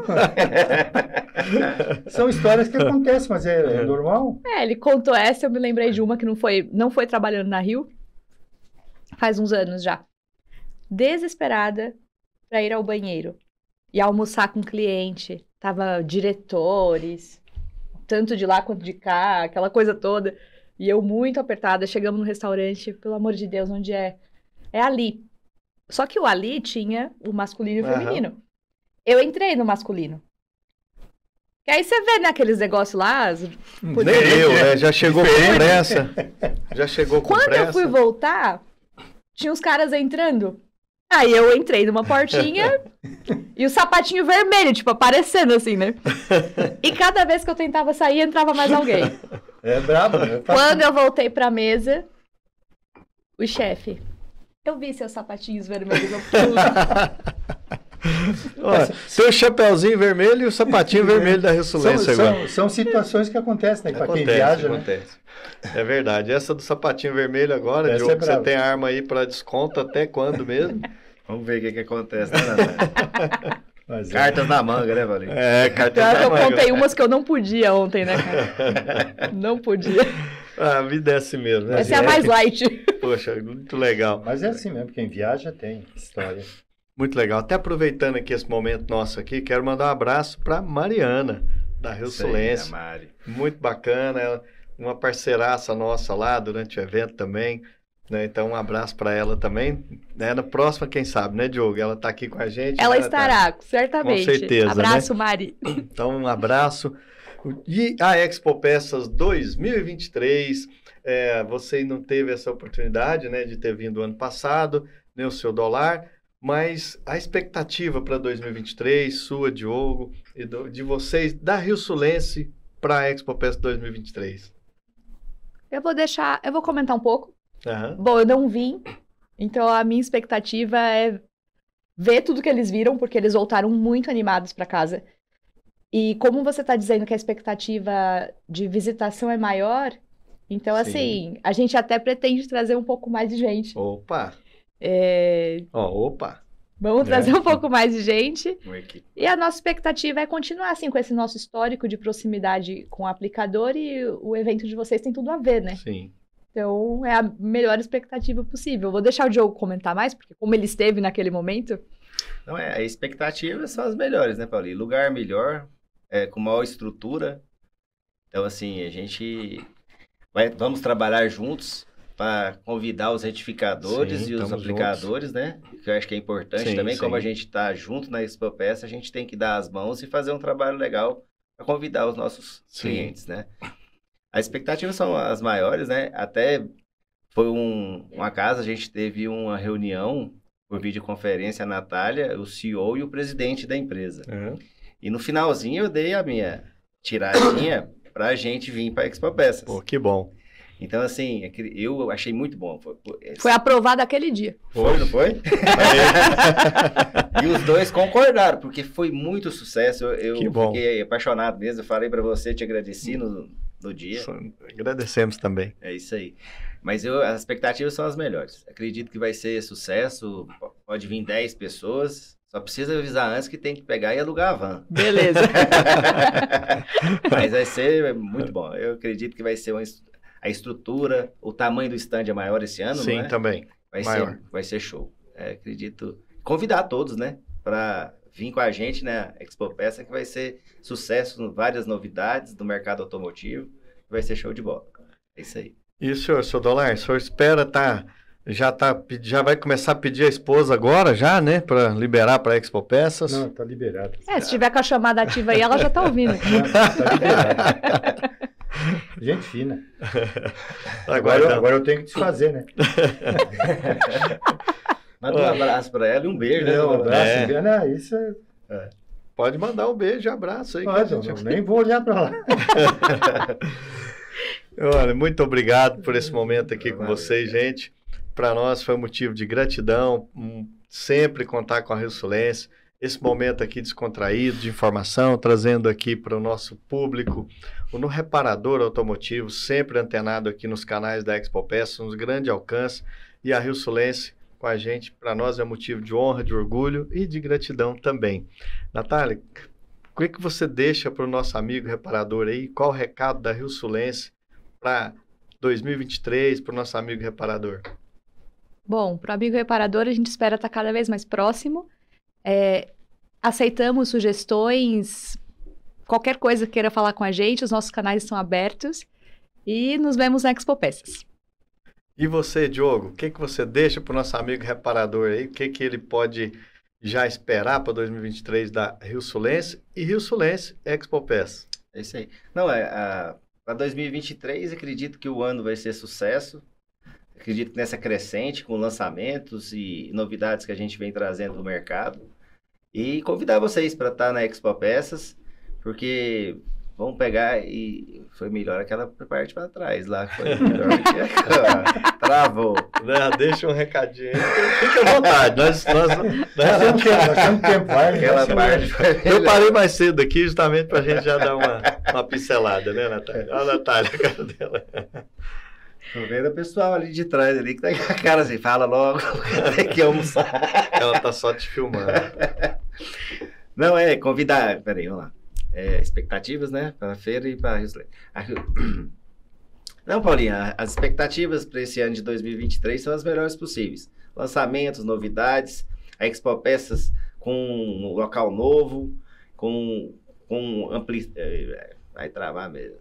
São histórias que acontecem, mas é, é normal. É, ele contou essa, eu me lembrei de uma que não foi, não foi trabalhando na Rio, faz uns anos já. Desesperada pra ir ao banheiro e almoçar com o cliente. Tava diretores, tanto de lá quanto de cá, aquela coisa toda. E eu muito apertada, chegamos no restaurante, pelo amor de Deus, onde é? É ali. Só que o ali tinha o masculino e o Aham. feminino. Eu entrei no masculino. E aí você vê naqueles negócios lá, as- Nem Diferente, eu, né? né? Já chegou com pressa. Já chegou com quando pressa. eu fui voltar, tinha os caras entrando. Aí eu entrei numa portinha e o sapatinho vermelho, tipo, aparecendo assim, né? E cada vez que eu tentava sair, entrava mais alguém. É brabo, né? Quando eu voltei pra mesa, o chefe, eu vi seus sapatinhos vermelhos. Eu Ó, seu chapeuzinho vermelho e o sapatinho vermelho da Rio São, Sulense agora. são, são situações que acontecem, né? Para quem Acontece, viaja, né? acontece. É verdade. Essa do sapatinho vermelho agora, Essa Diogo, é você brava. tem arma aí para desconto até quando mesmo? Vamos ver o que, que acontece, né, Natália? Mas é. Cartas na manga, né, Valinho? É, cartão Pior que da eu manga. contei umas que eu não podia ontem, né, cara? Não podia. Ah, a vida é assim mesmo, né? Essa é a mais light. Poxa, muito legal. Mas é assim mesmo, quem viaja tem história. Muito legal. Até aproveitando aqui esse momento nosso aqui, quero mandar um abraço para Mariana, da Rio Isso aí, Sulense. a Mari. Muito bacana, ela- uma parceiraça nossa lá durante o evento também, né? Então um abraço para ela também, né? Na próxima, quem sabe, né, Diogo? Ela está aqui com a gente. Ela né, estará, certamente. Com certeza, Abraço, Mari. Então, um abraço. E a Expo Peças dois mil e vinte e três, é, você não teve essa oportunidade, né, de ter vindo ano passado, nem o seu dólar, mas a expectativa para dois mil e vinte e três, sua, Diogo, e do- de vocês, da Rio Sulense para a Expo Peças dois mil e vinte e três. Eu vou deixar, eu vou comentar um pouco. Aham. Bom, eu não vim, então a minha expectativa é ver tudo que eles viram, porque eles voltaram muito animados para casa. E como você está dizendo que a expectativa de visitação é maior, então, Sim. assim, a gente até pretende trazer um pouco mais de gente. Opa! É, Ó, opa! Vamos É. trazer um pouco mais de gente. Uma equipe. E a nossa expectativa é continuar, assim, com esse nosso histórico de proximidade com o aplicador e o evento de vocês tem tudo a ver, né? Sim. Então, é a melhor expectativa possível. Vou deixar o Diogo comentar mais, porque como ele esteve naquele momento... Não, é, a expectativa são as melhores, né, Paulinho? Lugar melhor, é, com maior estrutura. Então, assim, a gente vai, vamos trabalhar juntos para convidar os retificadores Sim, e os tamo aplicadores, né? Que eu acho que é importante Sim, também, como sim. a gente está junto na Expo Peça, a gente tem que dar as mãos e fazer um trabalho legal para convidar os nossos Sim. clientes, né? As expectativas são as maiores, né? Até foi um, uma casa, a gente teve uma reunião por videoconferência, a Natália, o C E O e o presidente da empresa. Aham. E no finalzinho eu dei a minha tiradinha pra gente vir pra Expo Peças. Pô, que bom. Então, assim, eu achei muito bom. Foi, foi aprovado aquele dia. Foi, não foi? E os dois concordaram, porque foi muito sucesso. Eu, eu fiquei apaixonado mesmo. Eu falei para você, te agradeci no, no dia. Agradecemos também. É isso aí. Mas eu, as expectativas são as melhores. Acredito que vai ser sucesso. Pode vir dez pessoas. Só precisa avisar antes que tem que pegar e alugar a van. Beleza. Mas vai ser muito bom. Eu acredito que vai ser uma... A estrutura, o tamanho do stand é maior esse ano, Sim, não é? também. Vai ser, vai ser show. É, acredito. Convidar todos, né? Para vir com a gente na Expo Peça, que vai ser sucesso, várias novidades do mercado automotivo. Vai ser show de bola. É isso aí. E o senhor, seu Dolar, o senhor espera tá, já, tá, já vai começar a pedir a esposa agora, já, né? Para liberar para a Expo Peças? Não, tá liberado. É, se tiver com a chamada ativa aí, ela já tá ouvindo. Não, tá liberado. Gente fina. Agora, agora, agora eu tenho que desfazer, né? Manda um abraço para ela e um beijo, né? Um abraço, É. um... Não, isso é... é. Pode mandar um beijo e abraço aí. Pode, gente... eu nem vou olhar para lá. Olha, muito obrigado por esse momento aqui com Valeu, vocês, cara. gente. Para nós foi um motivo de gratidão, um, sempre contar com a Rio Sulense. Esse momento aqui descontraído, de informação, trazendo aqui para o nosso público, o no reparador automotivo, sempre antenado aqui nos canais da Expo Peças, um grande alcance, e a Rio Sulense com a gente, para nós é motivo de honra, de orgulho e de gratidão também. Natália, o que, que você deixa para o nosso amigo reparador aí? Qual o recado da Rio Sulense para dois mil e vinte e três, para o nosso amigo reparador? Bom, para o amigo reparador, a gente espera estar cada vez mais próximo. É, aceitamos sugestões, qualquer coisa que queira falar com a gente, os nossos canais estão abertos e nos vemos na Expo Peças. E você, Diogo, o que, que você deixa para o nosso amigo reparador aí? O que, que ele pode já esperar para dois mil e vinte e três da Rio Sulense e Rio Sulense Expo Peças? É isso aí. Não, é, para dois mil e vinte e três, acredito que o ano vai ser sucesso. Acredito que nessa crescente, com lançamentos e novidades que a gente vem trazendo no mercado. E convidar vocês para estar na Expo Peças, porque vamos pegar e foi melhor aquela parte para trás lá. Foi melhor que aquela. Travou. Não, deixa um recadinho aí. Fique à vontade. Nós, nós, nós, Nós temos tempo, nós temos tempo. Vai, Aquela vai, parte foi eu melhor. parei mais cedo aqui justamente para a gente já dar uma, uma pincelada, né, Natália? Olha a Natália, a cara dela. Tô vendo o pessoal ali de trás ali que tá com a cara assim, fala logo, tem que almoçar. Ela tá só te filmando. Não, é convidar, peraí, vamos lá. É, expectativas, né, para a feira e para a Rio Sulense. A Rio- Não, Paulinha, as expectativas para esse ano de dois mil e vinte e três são as melhores possíveis. Lançamentos, novidades, a Expo Peças com um local novo, com, com ampli... é, vai travar mesmo.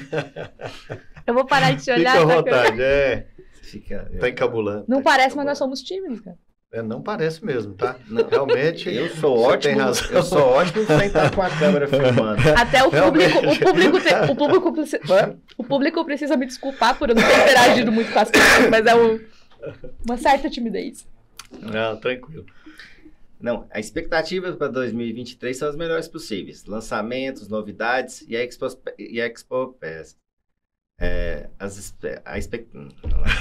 Eu vou parar de te Fica olhar. à tá? vontade, é. Fica... Tá encabulando. Não parece, mas nós somos tímidos, cara. É, não parece mesmo, tá? Não. Realmente. Eu sou você ótimo, tem razão. eu sou ótimo sem estar com a câmera filmando. Até o Realmente. público, o público, te- o público, precisa, o público precisa me desculpar por eu não ter interagido muito com as pessoas, mas é um- uma certa timidez. Não, tranquilo. Não, a expectativa para dois mil e vinte e três são as melhores possíveis. Lançamentos, novidades e a Expo, e a Expo Peças. É, as, espe- a expect... hum, vamos lá.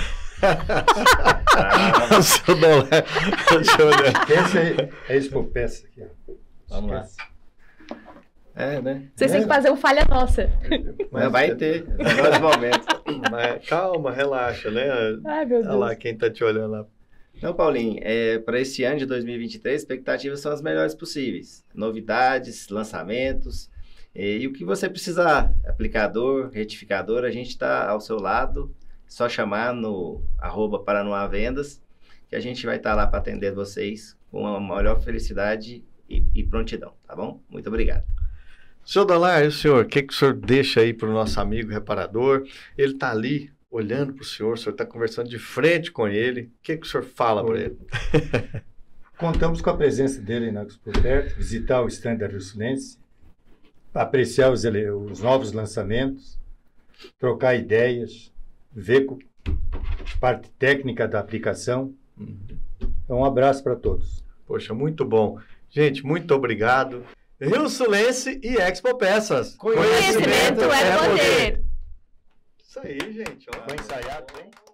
Ah, O seu dólar. Deixa eu olhar. Esse aí é Expo Peça aqui, ó. Vamos lá. Esquece. É, né? Vocês têm que fazer um falha nossa. Mas vai ter, nos momentos. Mas calma, relaxa, né? Ai, meu Olha Deus. lá quem tá te olhando lá. Não, Paulinho, é, para esse ano de dois mil e vinte e três, as expectativas são as melhores possíveis. Novidades, lançamentos, e, e o que você precisar, aplicador, retificador, a gente está ao seu lado, é só chamar no arroba Paranoá Vendas, que a gente vai estar lá para atender vocês com a maior felicidade e, e prontidão, tá bom? Muito obrigado. Seu Dolar, e o senhor? O que, que o senhor deixa aí para o nosso amigo reparador? Ele tá ali olhando para o senhor, o senhor está conversando de frente com ele. O que, que o senhor fala para ele? Contamos com a presença dele na Expo Perto, visitar o stand da Rio Sulense, apreciar os, ele- os novos lançamentos, trocar ideias, ver com parte técnica da aplicação. Um abraço para todos. Poxa, muito bom. Gente, muito obrigado. Rio Sulense e Expo Peças. Conhecimento é poder. Isso aí, gente. Ó. Foi ensaiado, hein?